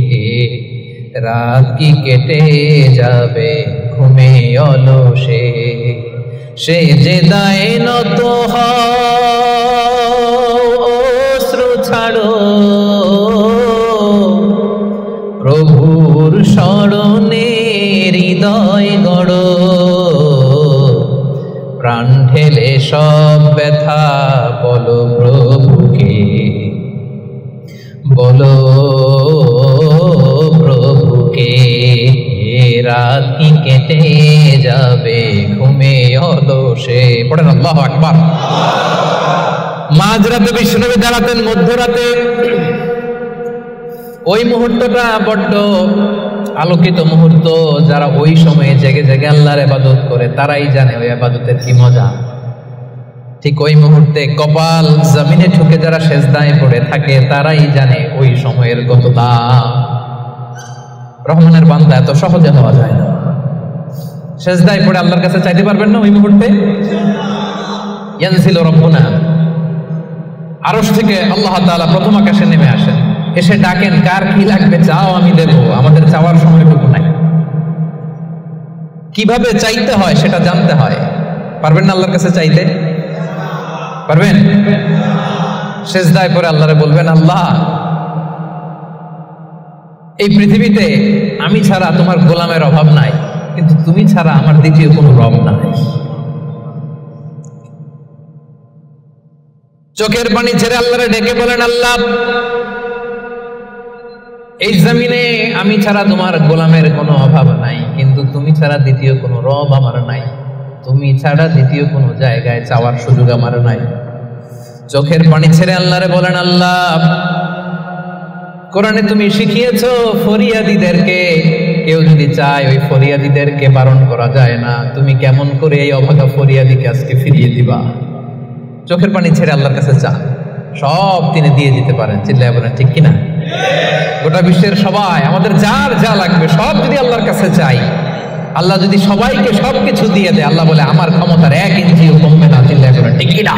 A: রাত কি কেটে যাবে ঘুমে অলসে, সে যে দায় নত অশ্রু ছাড়ো, প্রভুর স্মরণে হৃদয় গড়ো, প্রাণ ঢেলে সব ব্যথা বলো প্রভুকে, বলো প্রভুকে। রাত কি কেটে যাবে ঘুমে অলসে, পড়েন আল্লাহু আকবার। মাঝরাতে বিশ্বনবী দাঁড়াতেন, মধ্যরাতে। ওই মুহূর্তটা বড্ড আলোকিত মুহূর্ত। যারা ওই সময়ে জেগে জেগে আল্লাহর ইবাদত করে তারাই জানে ওই ইবাদতের কি মজা। ঠিক ওই মুহূর্তে কপাল জমিনে ঠুকে যারা সেজদায় পড়ে থাকে তারাই জানে ওই সময়ের কত দাম। রহমানের বান্দা এত সহজে হওয়া যায় না। সেজদায় পড়ে আল্লাহর কাছে চাইতে পারবেন না ওই মুহূর্তে? ইয়ানজিলু রাব্বুনা, আরশ থেকে আল্লাহ তাআলা প্রথম আকাশে নেমে আসেন, এসে ডাকেন, কার কি লাগবে চাও আমি দেব। আমাদের চাওয়ার সময়টুকু নাই, কিভাবে চাইতে হয় সেটা জানতে হয়। পারবেন না আল্লাহর কাছে চাইতে? পারবেন? সেজদায় পড়ে আল্লাহরে বলবেন, আল্লাহ এই পৃথিবীতে আমি ছাড়া তোমার গোলামের অভাব নাই, কিন্তু তুমি ছাড়া আমার দ্বিতীয় কোনো রব নাই। চোখের পানি ছেড়ে আল্লাহরে ডেকে বলেন, আল্লাহ এই জমিনে আমি ছাড়া তোমার গোলামের কোনো অভাব নাই, কিন্তু তুমি ছাড়া দ্বিতীয় কোনো রব আমার নাই। তুমি ছাড়া দ্বিতীয় কোনো জায়গায় চাওয়ার সুযোগ আমার নাই। চোখের পানি ছেড়ে আল্লাহরে বলেন, আল্লাহ কোরআনে তুমি শিখিয়েছো ফরিয়াদীদেরকে কেউ যদি চায় ওই ফরিয়াদীদেরকে বারণ করা যায় না, তুমি কেমন করে এই অভাগা ফরিয়াদীকে আজকে ফিরিয়ে দিবা। চোখের পানি ছেড়ে আল্লাহর কাছে চা, সব তিনি দিয়ে দিতে পারেন। চিল্লায় বলেন ঠিক কিনা? গোটা বিশ্বের সবাই আমাদের যার যা লাগবে সব যদি আল্লাহর কাছে চাই, আল্লাহ যদি সবাইকে সবকিছু দিয়ে দেয়, আল্লাহ বলে আমার ক্ষমতার এক ইঞ্চিও কমবে না। চিল্লায় বলেন ঠিক কিনা?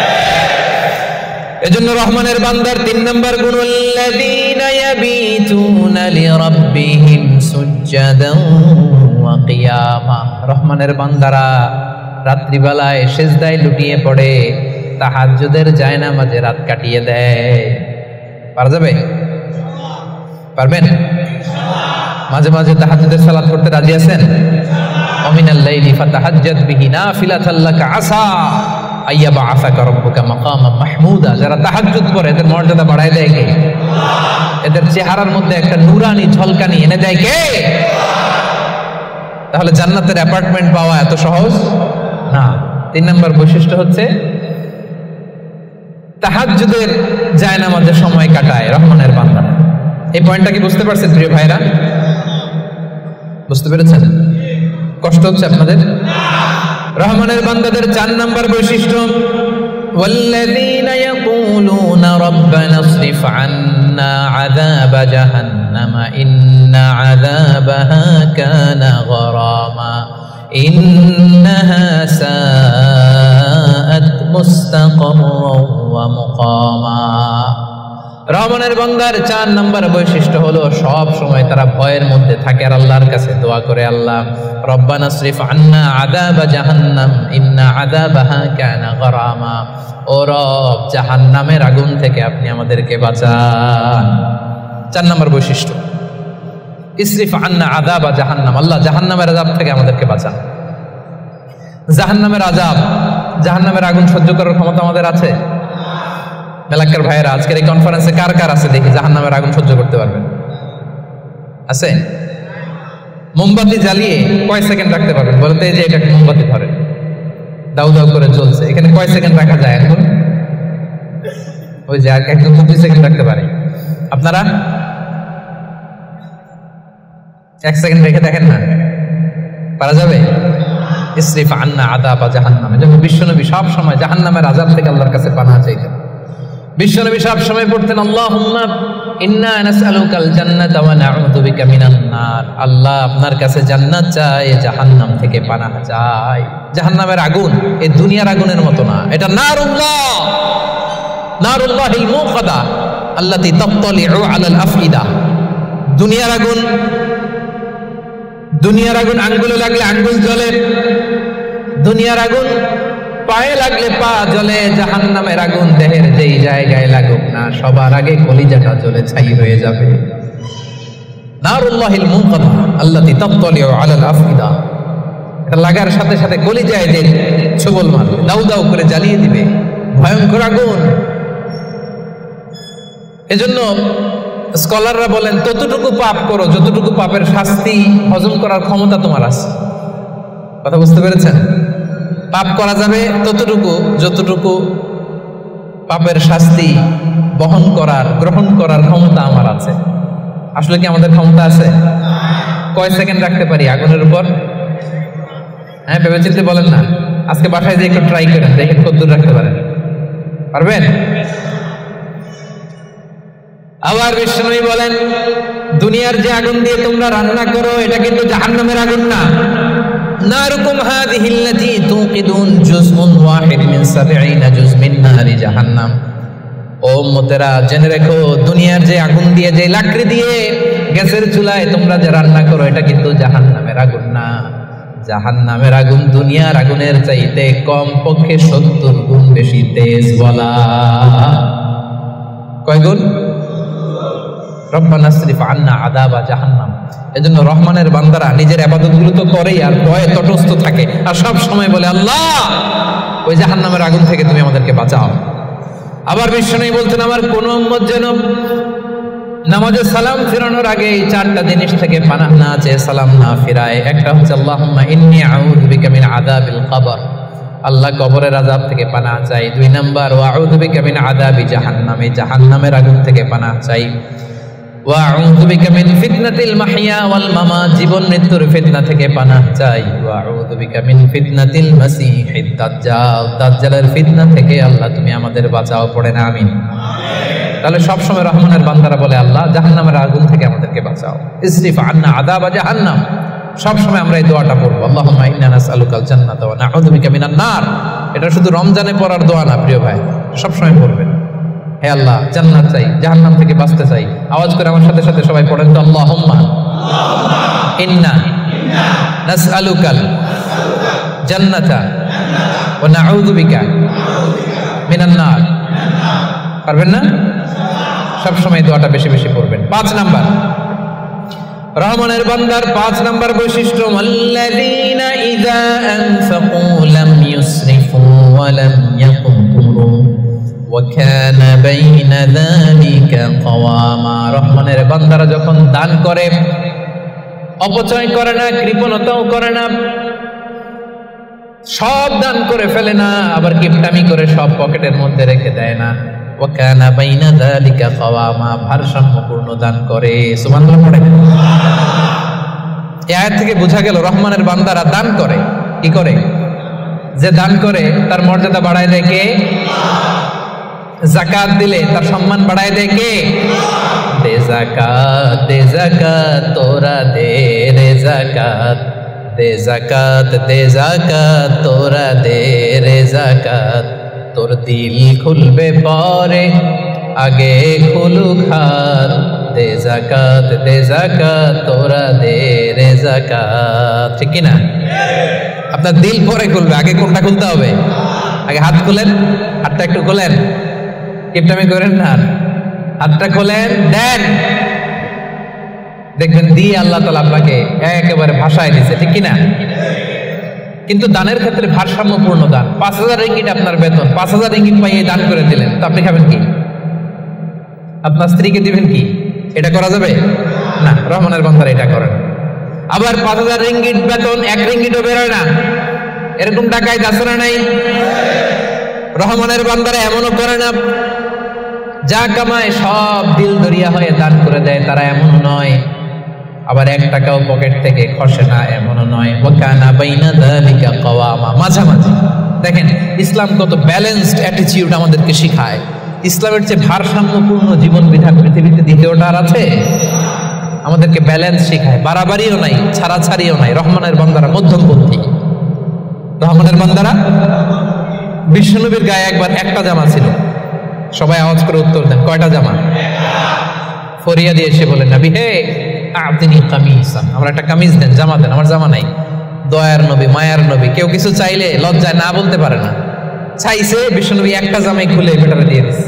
A: এজন্য রহমানের বান্দার তিন নম্বর গুণ, আল্লাযীনা ইয়াবিতুনা লিরাব্বিহিম সুজদান ওয়া কিয়ামা। রহমানের বান্দারা রাত্রিবেলায় সিজদায় লুটিয়ে পড়ে, তাহাজ্জুদের জায়নামাজে রাত কাটিয়ে দেয়। পারা যাবে? পারবেন? মাঝে মাঝে তাহাজ্জুদের সালাত করতে রাজি আছেন? ওমিনাল লাইলি ফাতাহাজ্জাদ বিহি নাফিলাতাল লাকা আসা আইয়াবা আসাকা রব্বুকা মাকামা মাহমুদা। যারা তাহাজ্জুদ পড়ে এদের মর্যাদা বাড়ায় দেয় কে? এদের চেহারার মধ্যে একটা নুরানি ঝলকানি এনে দেয় কে? তাহলে জান্নাতের অ্যাপার্টমেন্ট পাওয়া এত সহজ না। তিন নম্বর বৈশিষ্ট্য হচ্ছে তাহাজ্জুদের জায়নামাজে সময় কাটায় রহমানের বান্দা। এই পয়েন্টটা কি বুঝতে পারছেন প্রিয় ভাইরা? বুঝতে পেরেছেন? কষ্ট হচ্ছে আপনাদের? রহমানের বান্দাদের চার নাম্বার বৈশিষ্ট্য والذين يقولون ربنا اصرف عنا عذاب جهنم إن عذابها كان غراما إنها ساءت مستقرا ومقاما রহমানের বান্দার চার নাম্বার বৈশিষ্ট্য হলো সব সময় তারা ভয়ের মধ্যে থাকে আর আল্লাহর কাছে দোয়া করে, আল্লাহ রব্বানা সরিফ আন্না আযাবা জাহান্নাম ইন্না আযাবাহা কানা গরামা, ও রব জাহান্নামের আগুন থেকে আপনি আমাদেরকে বাঁচান। চার নাম্বার বৈশিষ্ট্য ইসরিফ আন্না আযাবা জাহান্নাম, আল্লাহ জাহান্নামের আযাব থেকে আমাদেরকে বাঁচান। জাহান্নামের আযাব, জাহান্নামের আগুন সহ্য করার ক্ষমতা আমাদের আছে? মেলাক্কার ভাইয়েরা আজকের এই কনফারেন্সে কার কার আছে দেখি জাহান্নামের আগুন সহ্য করতে পারবেন? আছে? মোমবাতি জ্বালিয়ে কয় সেকেন্ড রাখতে পারবেন বলতে? এই যে এটা মোমবাতি ধরে দাউ দাউ করে জ্বলছে, এখানে কয় সেকেন্ড রাখা যায় এখন? ওই যে একজন তো দুই সেকেন্ড রাখতে পারে, আপনারা এক সেকেন্ড রেখে দেখেন না, পারা যাবে? ইসরিফ আন্না আযাবা জাহান্নাম, যেমন বিশ্বনবী সব সময় জাহান্নামের আযাব থেকে আল্লাহর কাছে পানাহ চাইতেন। বিশ্বনবী সব সময় পড়তেন আল্লাহুম্মা ইন্না নাসআলুকাল জান্নাতা ওয়া নাউযু বিকা মিনান নার, আল্লাহ আপনার কাছে জান্নাত চাই, জাহান্নাম থেকে পানাহ চাই। জাহান্নামের আগুন এই দুনিয়ার আগুনের মতো না, এটা নারুল্লাহ, নারুল্লাহিল মুকাদা আল্লাতী তাত্তালিউ আলাল আফইদা। দুনিয়ার আগুন, দুনিয়ার আগুন আঙ্গুলে লাগলে আঙ্গুল জ্বলে, দুনিয়ার আগুন পায়ে লাগলে পা জ্বলে, জাহান্নামের আগুন দেহের যেই জায়গায় লাগুক না সবার আগে কলিজাটা জ্বলে ছাই হয়ে যাবে। নারুল্লাহিল মুকাদা আল্লাতী তাত্তালিউ আলাল আফইদা, এটা লাগার সাথে সাথে কলিজায় যে ছোবল মারবে, দাউ দাউ করে জ্বালিয়ে দিবে, ভয়ঙ্কর আগুন। এজন্য স্কলাররা বলেন ততটুকু পাপ করো যতটুকু পাপের শাস্তি হজম করার ক্ষমতা তোমার আছে। কথা বুঝতে পেরেছেন? পাপ করা যাবে ততটুকু যতটুকু পাপের শাস্তি বহন করার, গ্রহণ করার ক্ষমতা আমার আছে। আসলে কি আমাদের ক্ষমতা আছে? কয় সেকেন্ড রাখতে পারি আগুনের উপর? হ্যাঁ, ভেবে চিন্তে বলেন না। আজকে বাসায় যে একটু ট্রাই করেন, দেখেন কতদূর রাখতে পারেন, পারবেন? আবার বিষ্ণুই বলেন দুনিয়ার যে আগুন দিয়ে তোমরা রান্না করো এটা কিন্তু জাহান্নামের আগুন না। নারুকুম হাযিহিল্লাতী তুকিদুন জুজউন ওয়াহিদ মিন সাবঈনা জুজ মিন নারি জাহান্নাম। ও উম্মতেরা জেনে রেখো, দুনিয়ার যে আগুন দিয়ে, যে লাকড়ি দিয়ে গ্যাসের চুলায় তোমরা যে রান্না করো এটা কিন্তু জাহান্নামের আগুন না। জাহান্নামের আগুন দুনিয়ার আগুনের চাইতে কম পক্ষে সত্তর গুণ বেশি তেজ বলা। কয় গুণ? রব্বানা সরিফ আন্না আযাবা জাহান্নাম। এজন্য রহমানের বান্দারা নিজের ইবাদতগুলো তো করেই আর ভয়ে তটস্থ থাকে আর সব সময় বলে আল্লাহ ওই জাহান্নামের আগুন থেকে তুমি আমাদেরকে বাঁচাও। আবার বিষ্ণু বলতেন আমার কোন উম্মত যেন নামাজে সালাম ফিরানোর আগে এই চারটা জিনিস থেকে পানাহ না চেয়ে সালাম না ফিরায়। একটা হচ্ছে আল্লাহুম্মা ইন্নী আউযু বিকা মিন আযাবিল কবর, আল্লাহ কবরের আযাব থেকে পানাহ চাই। দুই নাম্বার ওয়া আউযু বিকা মিন আযাবি জাহান্নাম, জাহান্নামের আগুন থেকে পানাহ চাই। ওয়া আউযু বিকা মিন ফিতনাতিল মাহইয়া ওয়াল মামাত, জীবন মৃত্যুর ফিতনা থেকে পানাহ চাই। ওয়া আউযু বিকা মিন ফিতনাতিল মাসীহিদ দাজ্জাল, দাজ্জালের ফিতনা থেকে আল্লাহ তুমি আমাদের বাঁচাও, পড়েন আমিন। তাহলে সব সময় রহমানের বান্দারা বলে আল্লাহ জাহান্নামের আগুন থেকে আমাদেরকে বাঁচাও, ইসরিফ আন্না আযাবা জাহান্নাম। সব সময় আমরা এই দোয়াটা পড়ব, আল্লাহুম্মা ইন্না নাসআলুকাল জান্নাতা ওয়া নাউযু বিকা মিনান নার। এটা শুধু রমজানে পড়ার দোয়া না প্রিয় ভাই, সব সময় পড়বেন। হে আল্লাহ জান্নাত চাই, জাহান্নাম থেকে বাঁচতে চাই। আওয়াজ করে আমার সাথে সাথে সবাই পড়েন তো, আল্লাহুম্মা ইন্না নাসআলুকাল জান্নাতা ওয়া নাউযু বিকা মিনান নার। পারবেন না? সব সময় দোয়াটা বেশি বেশি পড়বেন। পাঁচ নাম্বার রহমানের বান্দার পাঁচ নাম্বার বৈশিষ্ট্য আল্লাযীনা ইযা আনফাকু লাম ইউসরিফু ওয়া লাম ইয়াকতুরু ওয়া কানা বাইনা যালিকা কাওয়ামা। রহমানের বান্দারা যখন দান করে অপচয় করে না, কৃপণতাও করে না, সব দান করে ফেলে না, আবার কিপটামি করে সব পকেটের মধ্যে রেখে দেয় না। ওয়া কানা বাইনা যালিকা কাওয়ামা, ভারসাম্যপূর্ণ দান করে। সুবহানাল্লাহ পড়ে। এই আয়াত থেকে বোঝা গেল রহমানের বান্দারা দান করে। কি করে? যে দান করে তার মর্যাদা বাড়ায় দেয় কে? যাকাত দিলে তার সম্মান বাড়ায় দেয় কে? দে যাকাত দে যাকাত তোরা দে রে যাকাত, দে যাকাত দে যাকাত তোরা দে রে যাকাত, তোর দিল খুলবে পরে আগে খুলুক হাত, দে যাকাত দে যাকাত তোরা দে রে যাকাত। ঠিক কিনা? আপনার দিল পরে খুলবে, আগে কোনটা খুলতে হবে? আগে হাত খুলেন, হাতটা একটু খোলেন, কিপটামি করেন না, হাতটা খোলেন, দেন, দেখবেন দিয়ে আল্লাহ তাআলা আপনাকে একেবারে ভাষায় দিছে। ঠিক কিনা? কিন্তু দানের ক্ষেত্রে ভারসাম্যপূর্ণ দান। পাঁচ হাজার রিঙ্গিট আপনার বেতন, পাঁচ হাজার রিঙ্গিট পাইয়ে দান করে দিলেন, তো আপনি খাবেন কি? আপনার স্ত্রীকে দিবেন কি? এটা করা যাবে না। রহমানের বান্দারা এটা করেন। আবার পাঁচ হাজার রিঙ্গিট বেতন, এক রিঙ্গিটও বেরোয় না, এরকম টাকায় আছে না নাই? রহমানের বান্দারা এমনও করে না, যা কামায় সব দিল দরিয়া হয়ে দান করে দেয়, তারা এমন নয়। আবার এক টাকাও পকেট থেকে খসে না, এমনও নয়। ওয়াকানা বাইনা যালিকা কাওয়ামা, মাঝামাঝি। দেখেন ইসলাম কত ব্যালেন্সড অ্যাটিটিউড আমাদেরকে শেখায়। ইসলামের চেয়ে ভারসাম্যপূর্ণ জীবন বিধান পৃথিবীতে দ্বিতীয়টা আর আছে? আমাদেরকে ব্যালেন্স শেখায়, বাড়াবাড়িও নাই, ছাড়াছাড়িও নাই। রহমানের বান্দারা মধ্যমপন্থী। রহমানের বান্দারা, বিশ্বনবীর গায়ে একবার একটা জামা ছিল। সবাই আওয়াজ করে উত্তর দেন, কয়টা জামা? ফরিয়া দিয়ে এসে বলেন, নবী হে আতিনি কামিসান, আমার একটা কামিজ দেন, জামা দেন, আমার জামা নাই। দয়ার নবী, মায়ার নবী, কেউ কিছু চাইলে লজ্জায় না বলতে পারে না। চাইছে, বিশ্বনবী একটা জামাই খুলে বেটারে দিয়ে দিচ্ছে।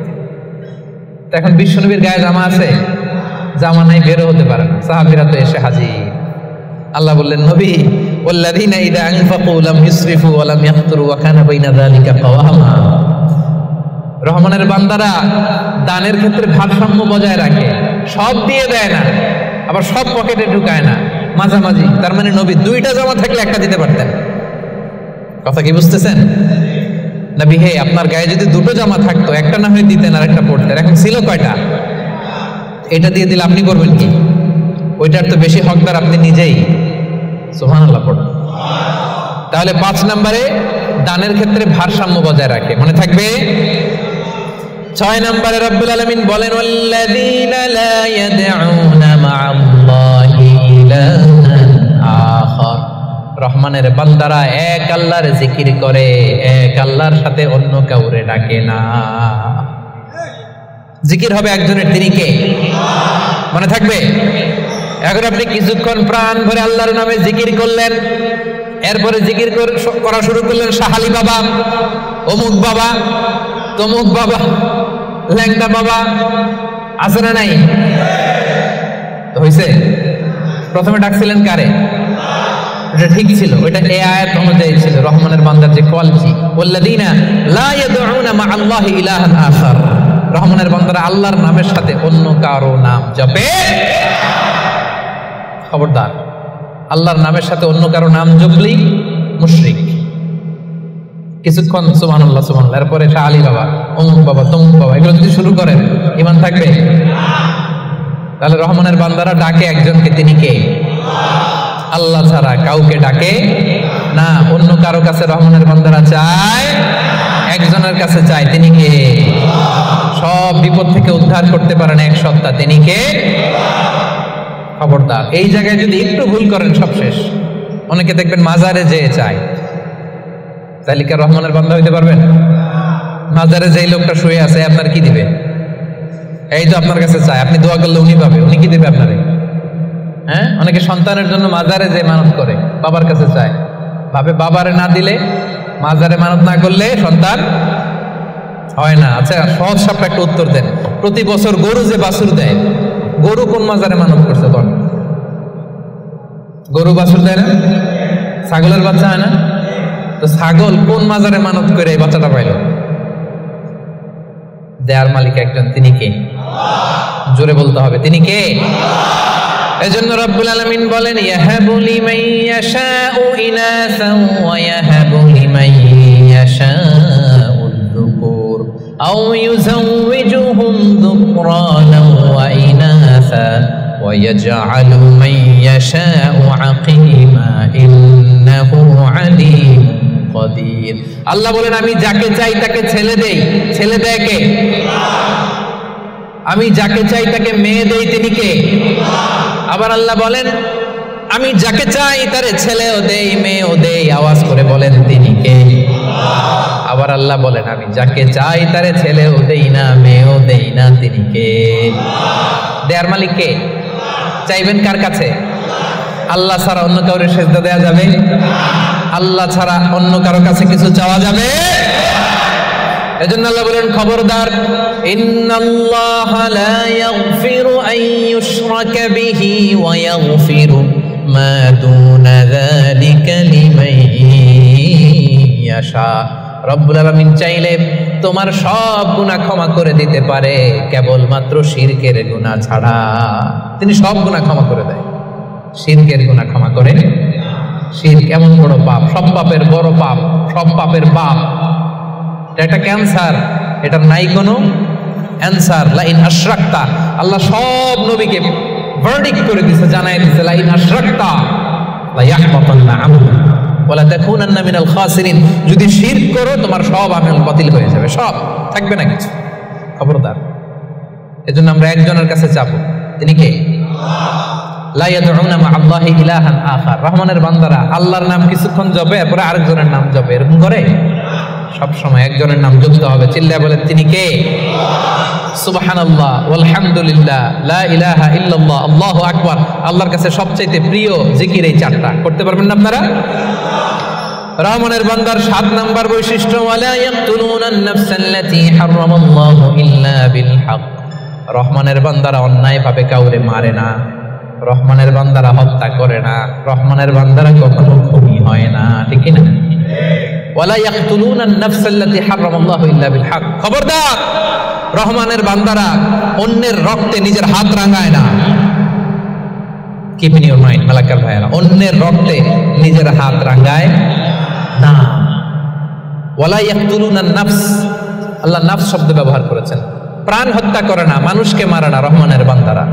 A: এখন বিশ্বনবীর গায়ে জামা আছে, জামা নাই, বেরো হতে পারে না। সাহাবীরা তো এসে হাজির। আল্লাহ বললেন, নবী ওয়াল্লাযীনা ইযা আনফাকু লাম ইসরিফু ওয়া লাম ইয়াকতুরু ওয়া কানা বাইনা যালিকা কাওয়ামা। রহমানের বান্দারা দানের ক্ষেত্রে ভারসাম্য বজায় রাখে, সব দিয়ে দেয় না, আবার সব পকেটে ঢুকায় না, মাঝামাঝি। তার মানে নবী দুইটা জামা থাকলে একটা দিতে পারতেন। কথা কি বুঝতেছেন? নবী হে, আপনার গায়ে যদি দুটো জামা থাকতো, একটা না হয়ে দিতেন আর একটা পড়তেন। এখন ছিল কয়টা? এটা দিয়ে দিলে আপনি করবেন কি? ওইটার তো বেশি হকদার আপনি নিজেই। সুবহানাল্লাহ পড়ুন। তাহলে পাঁচ নম্বরে দানের ক্ষেত্রে ভারসাম্য বজায় রাখে, মনে থাকবে। ছয় নম্বরে রব্বুল আলামিন বলেন, ওয়াল্লাযীনা লা ইয়াদউনা মা'আল্লাহি ইলাহান আখার। রহমানের বান্দারা এক আল্লাহর জিকির করে, এক আল্লাহর সাথে অন্য কাউরে ডাকে না। জিকির হবে একজনের, তিনি কে? মনে থাকবে। এখন আপনি কিছুক্ষণ প্রাণ ভরে আল্লাহর নামে জিকির করলেন, এরপরে জিকির করা শুরু করলেন শাহালি বাবা, অমুক বাবা, তমুক বাবা, ল্যাংটা বাবা, আছে না নাই? হয়েছে? প্রথমে ডাকছিলেন কারে? এটা ঠিক ছিল, ওইটা এই আয়াত অনুযায়ী ছিল। রহমানের বান্দার যে কোয়ালিটি, ওয়াল্লাযীনা লা ইয়াদউনা মা'আল্লাহি ইলাহান আখার। রহমানের বান্দারা আল্লাহর নামের সাথে অন্য কারো নাম জপে। খবরদার, আল্লাহর নামের সাথে অন্য কারো নাম জপলি মুশরিক। কিছুক্ষণ সুবহানাল্লাহ সুবহানাল্লাহ, এরপরে শাহ আলী বাবা, অমুক বাবা, তমুক বাবা, এগুলো যদি শুরু করেন, ঈমান থাকবে? তাহলে রহমানের বান্দারা ডাকে একজনকে, তিনি কে? আল্লাহ ছাড়া কাউকে ডাকে না। অন্য কারো কাছে রহমানের বান্দারা চায়, একজনের কাছে চায়, তিনি কে? সব বিপদ থেকে উদ্ধার করতে পারেন এক সত্তা, তিনি কে? খবরদার, এই জায়গায় যদি একটু ভুল করেন সব শেষ। অনেকে দেখবেন মাজারে যেয়ে চায়, তাহলে কি রহমানের বান্দা হইতে পারবেন? মাজারে যেই লোকটা শুয়ে আছে, আপনার কি দিবে? এই তো আপনার কাছে চায়, আপনি দোয়া করলে উনি পাবে, উনি কি দিবে আপনারে? হ্যাঁ, অনেকে সন্তানের জন্য মাজারে যে মানত করে, বাবার কাছে চায়, ভাবে বাবারে না দিলে, মাজারে মানত না করলে সন্তান হয় না। আচ্ছা, সহজ সাপটা একটা উত্তর দেন। প্রতি বছর গরু যে বাছুর দেয়, গরু কোন মাজারে মানত করছে? কোন গরু বাছুর দেয় না? ছাগলের বাচ্চা হয় না? তো ছাগল কোন মাজারে মানত করে এই বাচ্চাটা পাইল? দেয়ার মালিক একজন, তিনি কে? জোরে বলতে হবে, তিনি কে? এজন্য রব্বুল আলামিন বলেন, ইয়াহাবু লিমান ইয়াশাউ ইনাসান ওয়া ইয়াহাবু লিমান ইয়াশাউ যুকুর আও ইউযাওয়িজুহুম যুকরানান ওয়া ইনাসা ওয়া ইয়াজআলু মান ইয়াশাউ আকিমা ইন্নাহু আলীম قدير আল্লাহ বলেন আমি যাকে চাই তাকে ছেলে দেই ছেলে দেয় কে আমি যাকে চাই তাকে মেয়ে দেই তিনি কে আবার আল্লাহ বলেন আমি যাকে চাই তারে ছেলেও দেই মেয়েও দেই আওয়াজ করে বলেন তিনি কে আবার আল্লাহ বলেন আমি যাকে চাই তারে ছেলেও দেই না মেয়েও দেই না তিনি কে দেয়ার মালিক কে চাইবেন কার কাছে আল্লাহ ছাড়া অন্য কাউরে সেজদা দেয়া যাবে আল্লাহ ছাড়া অন্য কারো কাছে কিছু চাওয়া যাবে এজন্য আল্লাহ বলেন খবরদার ইন্নাল্লাহা লা ইয়াগফিরু আন ইউশরাকা বিহি ওয়া ইয়াগফিরু মা দুনা যালিকা লিমান ইয়াশা রব্বুল আলামিন চাইলে তোমার সব গুনাহ ক্ষমা করে দিতে পারে কেবলমাত্র শিরকের গুনাহ ছাড়া তিনি সব গুনাহ ক্ষমা করে দেয় শিরকের গুনাহ ক্ষমা করে শিরক এমন বড় পাপ সব পাপের বড় পাপ সব পাপের বাপ এটা একটা ক্যান্সার এটার নাই কোনো অ্যানসার লাইন আশরাকতা আল্লাহ সব নবীকে ভার্ডিক্ট করে দিয়েছে জানাই দিয়েছে লাইন আশরাকতা লা ইয়াহবাতান্না আমালুক ওয়া লা তাকুনান্না মিনাল খাসিরিন যদি শিরক করো তোমার সব আমল বাতিল হয়ে যাবে সব থাকবে না কিছু খবরদার এজন্য আমরা একজনের কাছে যাব তিনি কে লা ইয়াদউনা মা আল্লাহি ইলাহান আখার রহমানের বান্দারা আল্লাহর নাম কিছুক্ষণ জপে এরপর আরেকজনের নাম জপে এরকম করে সব সময় একজনের নাম জপতে হবে চিল্লায় বলেন তিনি কে সুবহানাল্লাহ ওয়ালহামদুলিল্লাহ লা ইলাহা ইল্লাল্লাহ আল্লাহু আকবার আল্লাহর কাছে সবচেয়ে প্রিয় জিকির এই চারটা করতে পারবেন না আপনারা রহমানের বান্দার সাত নাম্বার বৈশিষ্ট্য ওয়ালা ইয়াকতুলুনান নাফসাল্লাতী হারামাল্লাহু ইল্লা বিল হক রহমানের বান্দারা অন্যায় ভাবে কাউরে মারে না রহমানের বান্দারা হত্যা করে না রহমানের বান্দারা কখনো খুনি হয় না ঠিক কি না ওয়ালা ইয়াকতুলুনান নাফসাল্লাতী হারামাল্লাহু ইল্লা বিল হক খবরদার রহমানের বান্দারা অন্যের রক্তে নিজের হাত রাঙায় না keep in your mind Malakar ভাইরা অন্যের রক্তে নিজের হাত রাঙায় না ওয়ালা ইয়াকতুলুনান নাফস আল্লাহ নাফস শব্দ ব্যবহার করেছেন প্রাণ হত্যা করে না মানুষকে মারে না রহমানের বান্দারা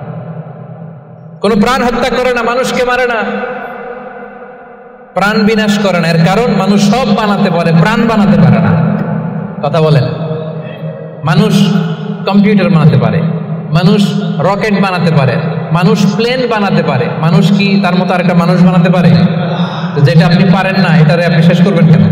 A: কোন প্রাণ হত্যা করে না মানুষকে মারে না প্রাণ বিনাশ করে না এর কারণ মানুষ সব বানাতে পারে প্রাণ বানাতে পারে না কথা বলেন মানুষ কম্পিউটার বানাতে পারে মানুষ রকেট বানাতে পারে মানুষ প্লেন বানাতে পারে মানুষ কি তার মতো আরেকটা মানুষ বানাতে পারে যেটা আপনি পারেন না এটারে আপনি শেষ করবেন কেন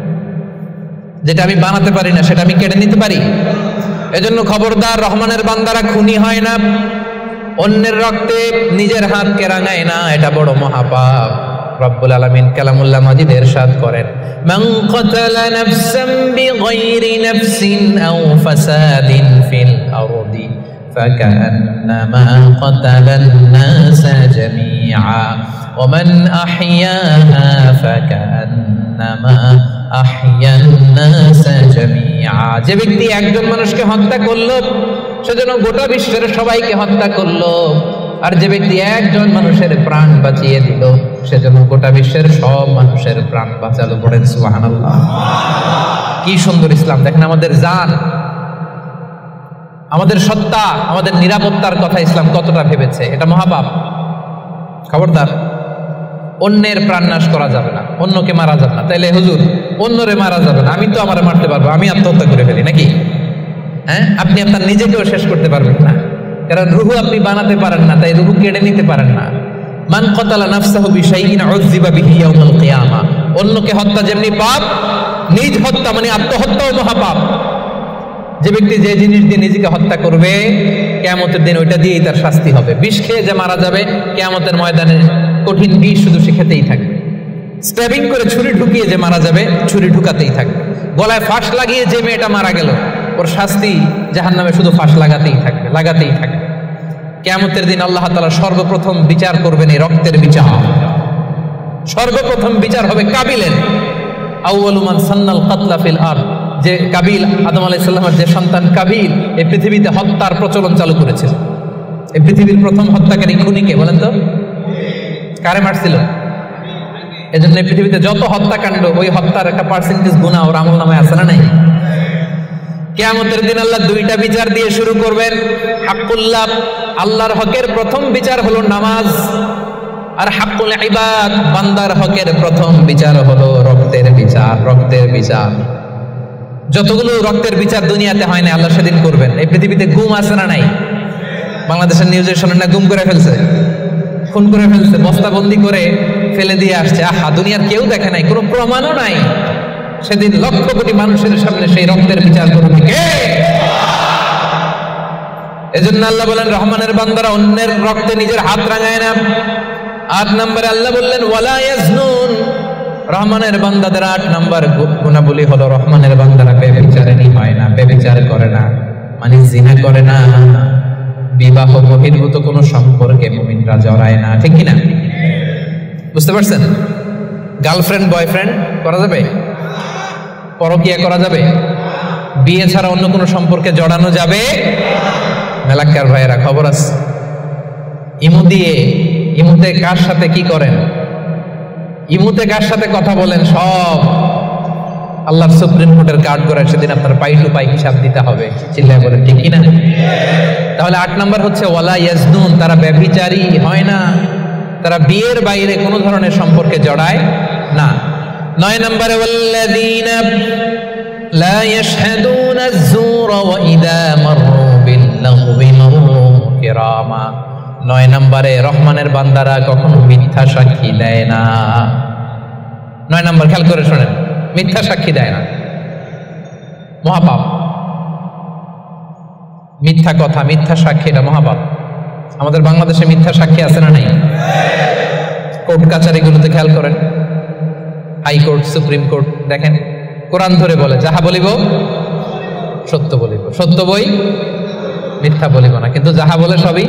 A: যেটা আমি বানাতে পারি না সেটা আমি কেটে নিতে পারি এজন্য খবরদার রহমানের বান্দারা খুনি হয় না অন্যের রক্তে নিজের হাতকে রাঙায় না এটা বড় মহাপাপ রব্বুল আলামিন কালামুল্লাহ মাজিদ ইরশাদ করেন মান কাতালা নাফসান বিগাইরি নাফসিন আও ফাসাদিন ফিল আরদি ফাকান্নামা কাতালান নাসা জামিআ ওয়া মান আহইয়াহা ফাকান্নামা আহইয়ান নাসা জামিআ যে ব্যক্তি একজন মানুষকে হত্যা করলো সেজন্য গোটা বিশ্বের সবাইকে হত্যা করলো আর যে ব্যক্তি একজন মানুষের প্রাণ বাঁচিয়ে দিল সেজন্য গোটা বিশ্বের সব মানুষের প্রাণ বাঁচালো পড়েন সুবহানাল্লাহ কি সুন্দর ইসলাম দেখেন আমাদের জান আমাদের সত্তা আমাদের নিরাপত্তার কথা ইসলাম কতটা ভেবেছে এটা মহাপাপ খবরদার অন্যের প্রাণ নাশ করা যাবে না অন্যকে মারা যাবে না তাইলে হুজুর অন্যরে মারা যাবে না আমি তো আমারে মারতে পারবো আমি আত্মহত্যা করে ফেলি নাকি হ্যাঁ আপনি আপনার নিজেকেও শেষ করতে পারবেন না কারণ রুহু আপনি বানাতে পারেন না তাই রুহু কেড়ে নিতে পারেন না মান কাতালা নাফসাহু বিশাইইন উযযিবা বিহি ইয়াউমাল কিয়ামা অন্যকে হত্যা যেমনি পাপ নিজ হত্যা মানে আত্মহত্যাও মহাপাপ যে ব্যক্তি যে জিনিস দিয়ে নিজেকে হত্যা করবে কিয়ামতের দিন ওইটা দিয়েই তার শাস্তি হবে বিষ খেয়ে যে মারা যাবে কিয়ামতের ময়দানে কঠিন বিষ শুধু সে খেতেই থাকবে স্ট্যাবিং করে ছুরি ঢুকিয়ে যে মারা যাবে ছুরি ঢুকাতেই থাকবে গলায় ফাঁস লাগিয়ে যে মেয়েটা মারা গেল ওর শাস্তি জাহান্নামে শুধু ফাঁস লাগাতেই থাকবে লাগাতেই থাকবে কিয়ামতের দিন আল্লাহ তাআলা সর্বপ্রথম বিচার করবেন এই রক্তের বিচার সর্বপ্রথম বিচার হবে কাবিলের আউয়ালু মান সান্নাল কাতলা ফিল আরদ যে কাবিল আদম আলাইহিস সালামের যে সন্তান কাবিল এই পৃথিবীতে হত্যার প্রচলন চালু করেছিল এই পৃথিবীর প্রথম হত্যাকারী খুনিকে বলেন তো কারে মারছিল এজন্য এই পৃথিবীতে যত হত্যাকাণ্ড ওই হত্যার একটা পার্সেন্টেজ গুনাহ ওর আমলনামায় আছে না নাই কিয়ামতের দিন আল্লাহ দুইটা বিচার দিয়ে শুরু করবেন হাক্কুল্লাহ আল্লাহর হকের প্রথম বিচার হলো নামাজ আর হাক্কুল ইবাদ, বান্দার হকের প্রথম বিচার হলো রক্তের বিচার। রক্তের বিচার, যতগুলো রক্তের বিচার দুনিয়াতে হয় না, আল্লাহ সেদিন করবেন। এই পৃথিবীতে গুম আছে না নাই? বাংলাদেশের নিউজে শোনেন না, গুম করে ফেলছে, খুন করে ফেলছে, বস্তাবন্দি করে ফেলে দিয়ে আসছে। আহা, দুনিয়ার কেউ দেখে নাই, কোনো প্রমাণও নাই। সেদিন লক্ষ কোটি মানুষের সামনে সেই রক্তের বিচার করবে কে? এজন্য আল্লাহ বলেন, রহমানের বান্দারা অন্যের রক্তে নিজের হাত রাঙায় না। আট নম্বরে আল্লাহ বললেন ওয়ালা ইয়াজনুন, রহমানের বান্দাদের আট নম্বর গুণাবলী হলো রহমানের বান্দারা ব্যভিচারিণী হয় না, ব্যভিচার করে না, মানে জিনা করে না, বিবাহ বহির্ভূত কোনো সম্পর্কে মুমিনরা জড়ায় না। ঠিক কিনা? বুঝতে পারছেন? গার্লফ্রেন্ড বয়ফ্রেন্ড করা যাবে? পরকিয়া করা যাবে? বিয়ে ছাড়া অন্য কোনো সম্পর্কে জড়ানো যাবে? মেলাক্কার ভাইয়েরা খবর আছে, ইমু দিয়ে, ইমুতে কার সাথে কি করেন, ইমুতে কার সাথে কথা বলেন, সব আল্লাহর সুপ্রিম কোর্টের কার্ড করে সেদিন আপনার পাই টু পাই হিসাব দিতে হবে। চিল্লায় বলেন ঠিক কিনা? তাহলে আট নম্বর হচ্ছে ওয়ালা ইয়াজনুন, তারা ব্যভিচারী হয় না, তারা বিয়ের বাইরে কোনো ধরনের সম্পর্কে জড়ায় না। নয় নম্বরে ওয়াল্লাযীনা লা ইয়াশহাদুনা আয-যুরা ওয়া ইযা মাররু বিল-লাগবি মাররু কিরামা। নয় নম্বরে রহমানের বান্দারা কখনো মিথ্যা সাক্ষী দেয় না। নয় নম্বর খেয়াল করে শোনেন, মিথ্যা সাক্ষী দেয় না, মহাপাপ। মিথ্যা কথা, মিথ্যা সাক্ষী, এটা মহাপাপ। আমাদের বাংলাদেশে মিথ্যা সাক্ষী আছে না নাই? কোর্ট কাচারিগুলোতে খেয়াল করেন, হাইকোর্ট, সুপ্রিম কোর্ট, দেখেন কোরআন ধরে বলে যাহা বলিব সত্য বলিব, সত্য বই মিথ্যা বলিব না, কিন্তু যাহা বলে সবই।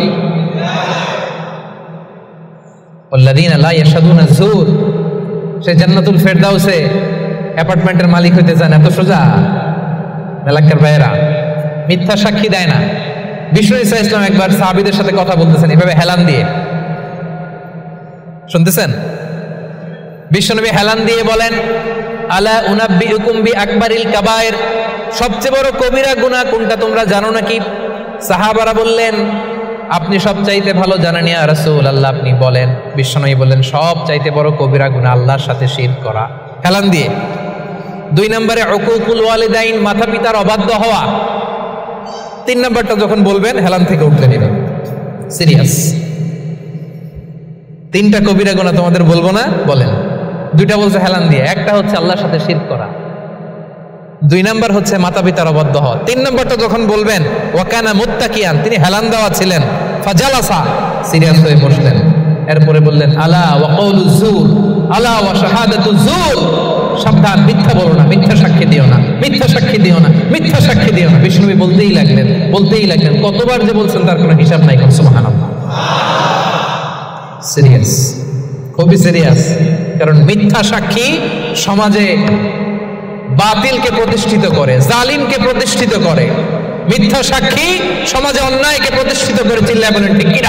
A: ওয়াল্লাযীনা লা ইয়াশহাদুনা আয-যুর, সে জান্নাতুল ফেরদাউসে অ্যাপার্টমেন্টের মালিক হইতে চান, এত সোজা? মেলাক্কার ভাইয়েরা, মিথ্যা সাক্ষী দেয় না। বিষ্ণু ঈসা ইসলাম একবার সাহাবীদের সাথে কথা বলতেছেন এভাবে হেলান দিয়ে, শুনতেছেন? বিশ্বনবী হেলান দিয়ে বলেন, আলা উনাব্বিউকুম বিআকবারিল কাবায়ের, সবচেয়ে বড় কবিরা গুনাহ কোনটা তোমরা জানো নাকি? সাহাবারা বললেন, আপনি সবচাইতে ভালো জানেন ইয়া রাসূলুল্লাহ, আপনি বলেন। বিশ্বনবী বললেন, সবচাইতে বড় কবিরা গুনাহ আল্লাহর সাথে শিরক করা। হেলান দিয়ে। দুই নম্বরে উকুকুল ওয়ালিদাইন, মাতা পিতার অবাধ্য হওয়া। তিন নম্বরটা যখন বলবেন হেলান থেকে উঠতে নেবেন, সিরিয়াস। তিনটা কবিরা গুনাহ তোমাদের বলবো না, বলেন। দুইটা বলছে হেলান দিয়ে, একটা হচ্ছে আল্লাহর সাথে শিরক করা, দুই নাম্বার হচ্ছে মাতা পিতার অবাধ্য হওয়া। তিন নম্বরটা যখন বলবেন ওয়াকানা মুত্তাকিয়ান, তিনি হেলান দেওয়া ছিলেন, ফাজালাসা, সিরিয়াস হয়ে বসলেন। এরপরে বললেন আলা ওয়া কওলুজ যুর, আলা ওয়া শাহাদাতুজ যুর, সাবধান, মিথ্যা বলো না, মিথ্যা সাক্ষী দিও না, মিথ্যা সাক্ষী দিও না, মিথ্যা সাক্ষী দিও না। বিষ্ণুবি বলতেই লাগলেন, বলতেই লাগলেন, কতবার যে বলছেন তার কোনো হিসাব নাই। সুবহানাল্লাহ। সিরিয়াস, খুবই সিরিয়াস। কারণ মিথ্যা সাক্ষী সমাজে বাতিলকে প্রতিষ্ঠিত করে, জালিমকে প্রতিষ্ঠিত করে। মিথ্যা সাক্ষী সমাজে অন্যায়কে প্রতিষ্ঠিত করে। চিল্লায় বলেন ঠিক কিনা?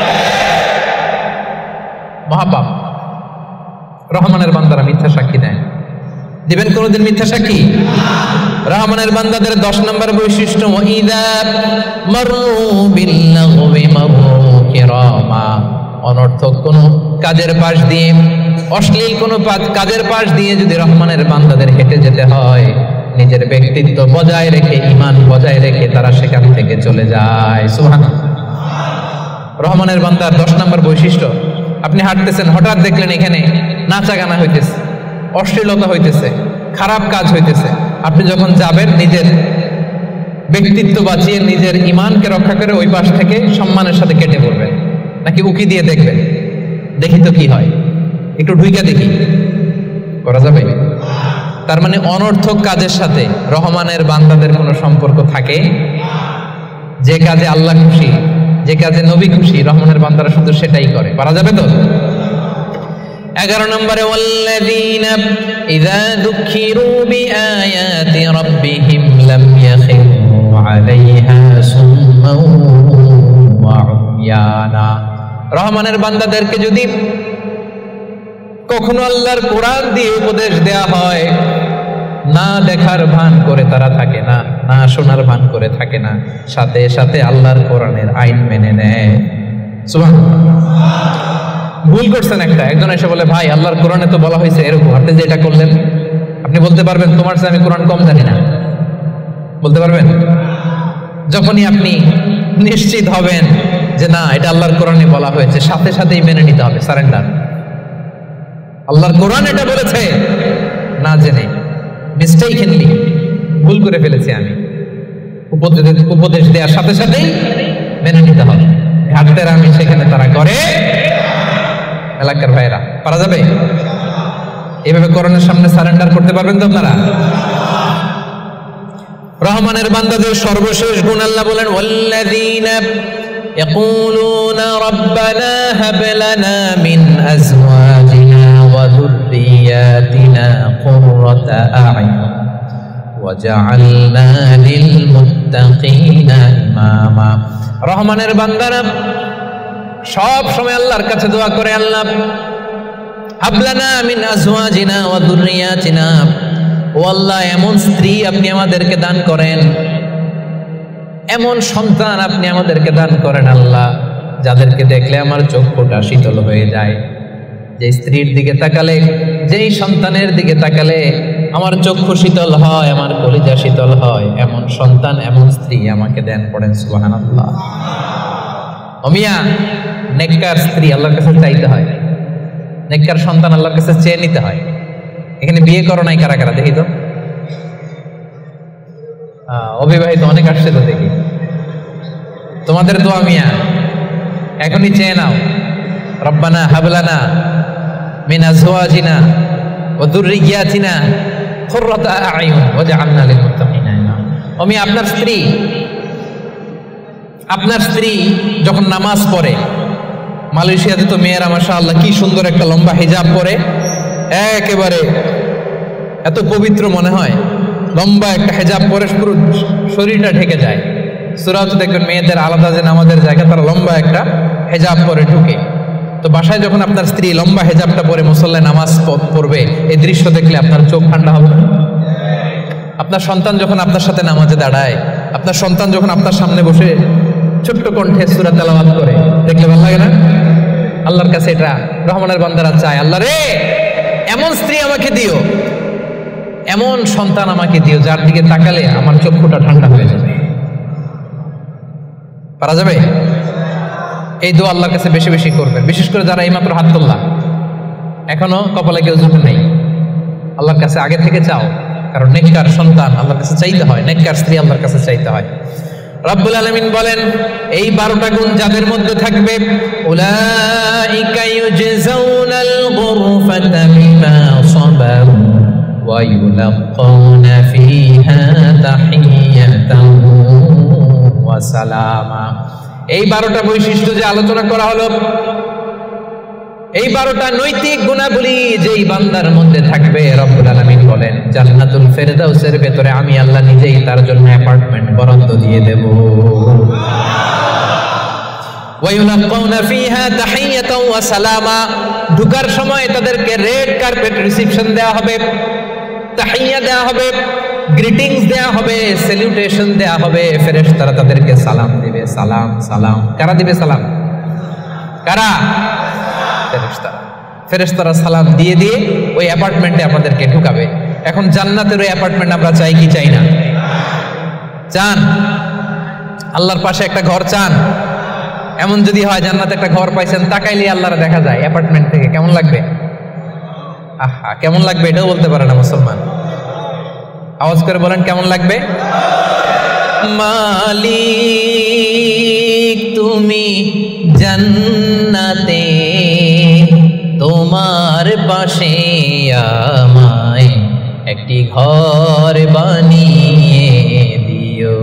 A: মহাপাপ। রহমানের বান্দারা মিথ্যা সাক্ষী দেয়। দিবেন কোনদিন মিথ্যা সাক্ষী? রহমানের বান্দাদের দশ নম্বর বৈশিষ্ট্য, ওয়াইদা মাররু বিল-লাগবি মাররু কিরামা, অনর্থক কোন কাজের পাশ দিয়ে, অশ্লীল কোন কাজের পাশ দিয়ে যদি রহমানের বান্দাদের হেঁটে যেতে হয়, নিজের ব্যক্তিত্ব বজায় রেখে, ঈমান বজায় রেখে তারা সেখান থেকে চলে যায়। সুবহানাল্লাহ। রহমানের বান্দার দশ নম্বর বৈশিষ্ট্য, আপনি হাঁটতেছেন, হঠাৎ দেখলেন এখানে নাচা গানা হইতেছে, অশ্লীলতা হইতেছে, খারাপ কাজ হইতেছে। আপনি যখন যাবেন, নিজের ব্যক্তিত্ব বাঁচিয়ে, নিজের ঈমানকে রক্ষা করে ওই পাশ থেকে সম্মানের সাথে কেটে পড়বেন, নাকি উকি দিয়ে দেখবেন, দেখি তো কি হয়, একটু ঢুইকা দেখি, করা যাবে? তার মানে অনর্থক কাজের সাথে রহমানের বান্দাদের কোনো সম্পর্ক থাকে? যে কাজে আল্লাহ খুশি, যে কাজে নবী খুশি, রহমানের বান্দারা শুধু সেটাই করে। পারা যাবে তো? এগারো নম্বরে ওয়াল্লাযীনা ইযা যুকিরু বিআয়াতি রাব্বিহিম লাম ইয়াখিরু আলাইহা সুম্মান ওয়া উময়ানা। রহমানের বান্দাদেরকে যদি কখনো আল্লাহর কোরআন দিয়ে উপদেশ দেয়া হয়, না দেখার ভান করে তারা থাকে না, না শোনার ভান করে থাকে না, সাথে সাথে আল্লাহর কোরআনের আইন মেনে নেয়। সুবহানাল্লাহ। ভুল করছেন একটা, একজন এসে বলে ভাই আল্লাহর কোরআনে তো বলা হয়েছে এরকম, আপনি যে এটা করলেন, আপনি বলতে পারবেন তোমার চেয়ে আমি কোরআন কম জানি না? বলতে পারবেন? যখনই আপনি নিশ্চিত হবেন যে না এটা আল্লাহর কোরআনে বলা হয়েছে, সাথে সাথেই মেনে নিতে হবে, সারেন্ডার। আল্লাহর কোরআন এটা বলেছে, না জেনে মিস্টেকলি ভুল করে ফেলেছি আমি, উপদেশ দেওয়ার সাথে সাথেই মেনে নিতে হবে। ঘাটতের আমি সেখানে তারা করে। এলাকার ভাইরা পারা যাবে? এভাবে কোরআনের সামনে সারেন্ডার করতে পারবেন তো আপনারা? রহমানের বান্দাদের সর্বশেষ গুণ আল্লাহ বলেন, ওয়াল্লাযীনা ইয়াকুলুনা রাব্বানা হাব লানা মিন আজওয়াজিনা ওয়া যুররিয়াতিনা কুররাতা আ'য়ুন ওয়াজআলনা লিল মুত্তাকিনা ইমামা। রহমানের বান্দারা সব সময় আল্লাহর কাছে দোয়া করে, আল্লাহ হাব লানা মিন আজওয়াজিনা ওয়া যুররিয়াতিনা, ও আল্লাহ এমন স্ত্রী আপনি আমাদেরকে দান করেন, এমন সন্তান আপনি আমাদেরকে দান করেন আল্লাহ, যাদেরকে দেখলে আমার চক্ষুটা শীতল হয়ে যায়। যে স্ত্রীর দিকে তাকালে, যেই সন্তানের দিকে তাকালে আমার চক্ষু শীতল হয়, আমার কলিজা শীতল হয়, এমন সন্তান এমন স্ত্রী আমাকে দেন। পড়েন সুবহানাল্লাহ। ও মিয়া, নেককার স্ত্রী আল্লাহর কাছে চাইতে হয়, নেককার সন্তান আল্লাহর কাছে চেয়ে নিতে হয়। এখানে বিয়ে করো নাই কারা কারা দেখি তো? অবিবাহিত অনেক আসছে তো দেখি। তোমাদের দোয়া মিয়া, এখনই চেয়ে নাও, রব্বানা হাব লানা মিন আজওয়াজিনা ওয়া যুররিয়াতিনা কুররাতা আ'য়ুন ওয়াজআলনা লিল মুত্তাকিনা ইমামা। ও মিয়া, আপনার স্ত্রী আপনার স্ত্রী যখন নামাজ পড়ে, মালয়েশিয়াতে তো মেয়েরা মাশাআল্লাহ কি সুন্দর একটা লম্বা হিজাব পরে, একেবারে এত পবিত্র মনে হয়, লম্বা একটা হিজাব পরে পুরো শরীরটা ঢেকে যায়। সূরাতে দেখবেন মেয়েদের আলাদা যে নামাজের জায়গা, তারা লম্বা একটা হিজাব পরে ঢুকে। তো বাসায় যখন আপনার স্ত্রী লম্বা হিজাবটা পরে মুসল্লায় নামাজ পড়বে, এই দৃশ্য দেখলে আপনার চোখ ঠান্ডা হবে না? আপনার সন্তান যখন আপনার সাথে নামাজে দাঁড়ায়, আপনার সন্তান যখন আপনার সামনে বসে ছোট্ট কণ্ঠে সূরা তেলাওয়াত করে, দেখলে ভালো লাগে না? আল্লাহর কাছে এটা রহমানের বান্দারা চায়, আল্লাহ রে এমন স্ত্রী আমাকে দিও, এমন সন্তান আমাকে দিও, যার দিকে তাকালে আমার চক্ষুটা ঠান্ডা হয়ে যাবে। পারা যাবে? এই দোয়া আল্লাহর কাছে বেশি বেশি করবেন, বিশেষ করে যারা এইমাত্র হাত তোলা, এখনো কপালে কেউ জুটে নেই, আল্লাহর কাছে আগে থেকে চাও, কারণ নেককার সন্তান আল্লাহর কাছে চাইতে হয়, নেককার স্ত্রী আল্লাহর কাছে চাইতে হয়। রব্বুল আলামিন বলেন, এই বারোটা গুণ যাদের মধ্যে থাকবে, উলাইকা ইউজজাউনাল গুরফাতা বিমা সাবারু ওয়া ইউলাক্কাউনা ফিহা তাহিয়াতান ওয়া সালামা। এই বারোটা বৈশিষ্ট্য যে আলোচনা করা হলো, এই বারোটা নৈতিক গুণাবলী যেই বান্দার মধ্যে থাকবে, রব্বুল আলামিন বলেন জান্নাতুল ফেরদাউসের ভেতরে আমি আল্লাহ নিজেই তার জন্য অ্যাপার্টমেন্ট বরাদ্দ দিয়ে দেব। ওয়া ইউলাক্কাউনা ফিহা তাহিয়াতান ওয়া সালামা, ঢোকার সময় তাদেরকে রেড কার্পেট রিসিপশন দেওয়া হবে, তাহিয়া দেওয়া হবে, গ্রিটিংস দেওয়া হবে, স্যালুটেশন দেওয়া হবে, ফেরেশতারা তাদেরকে সালাম দিবে। সালাম সালাম কারা দিবে? সালাম কারা? ফেরেশতারা। ফেরেশতারা সালাম দিয়ে দিয়ে ওই অ্যাপার্টমেন্টে আমাদেরকে ঢুকাবে। এখন জান্নাতের ওই অ্যাপার্টমেন্ট আমরা চাই কি চাই না? চান? আল্লাহর পাশে একটা ঘর চান? এমন যদি হয় জান্নাতে একটা ঘর পাইছেন, তাকাইলে আল্লাহর দেখা যায় অ্যাপার্টমেন্ট থেকে, কেমন লাগবে? আহা, কেমন লাগবে এটাও বলতে পারে না মুসলমান। আওয়াজ করে বলেন কেমন লাগবে? মালিক তুমি জান্নাতে, তোমার পাশে আমায় একটি ঘর বানিয়ে দিও,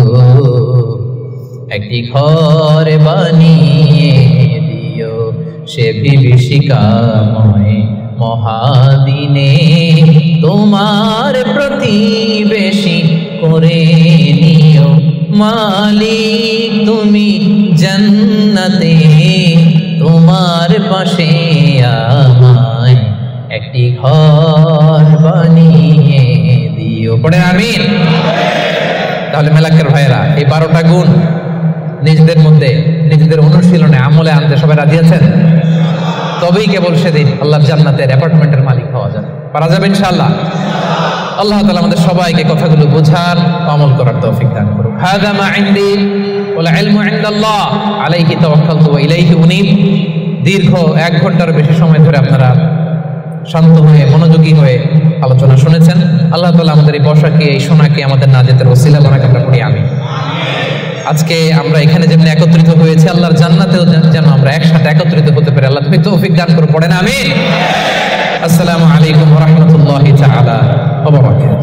A: একটি ঘর বানিয়ে দিও, সে বিভীষিকাময় মহাদিনে তোমার প্রতিবেশী করে নিও। মালিক তুমি জান্নাতে, তোমার পাশে আমায় একটি ঘর বানিয়ে দিও। পড়ে আমিন। তাহলে মেলাকের ভাইয়েরা, এই বারোটা গুণ নিজেদের মধ্যে, নিজেদের অনুশীলনে, আমলে আনতে সবাই রাজি আছেন? তবেই কেবল সেদিন আল্লাহর জান্নাতের অ্যাপার্টমেন্টের মালিক হওয়া যাবে। পারা যাবে ইনশাআল্লাহ। আল্লাহ তাআলা আমাদের সবাইকে কথাগুলো বোঝার, আমল করার তৌফিক দান করুন। হাযা মা ইনদি ওয়াল ইলমু ইনদাল্লাহ আলাইহি তাওয়াক্কালতু ওয়া ইলাইহি উনীব। দীর্ঘ এক ঘন্টার বেশি সময় ধরে আপনারা শান্ত হয়ে মনোযোগী হয়ে আলোচনা শুনেছেন। আল্লাহ তাআলা আমাদের এই বসাকে, এই শোনাকে আমাদের নাজাতের ওসিলা বানাক আমরা পড়ি আমিন। আজকে আমরা এখানে যেমন একত্রিত হয়েছি, আল্লাহর জান্নাতেও যেন আমরা একসাথে একত্রিত হতে পারি। আল্লাহ তুমি তৌফিক দান করে পড়েন আমিন। আসসালামু আলাইকুম ওয়া রাহমাতুল্লাহি তাআলা ওয়া বারাকাতুহু।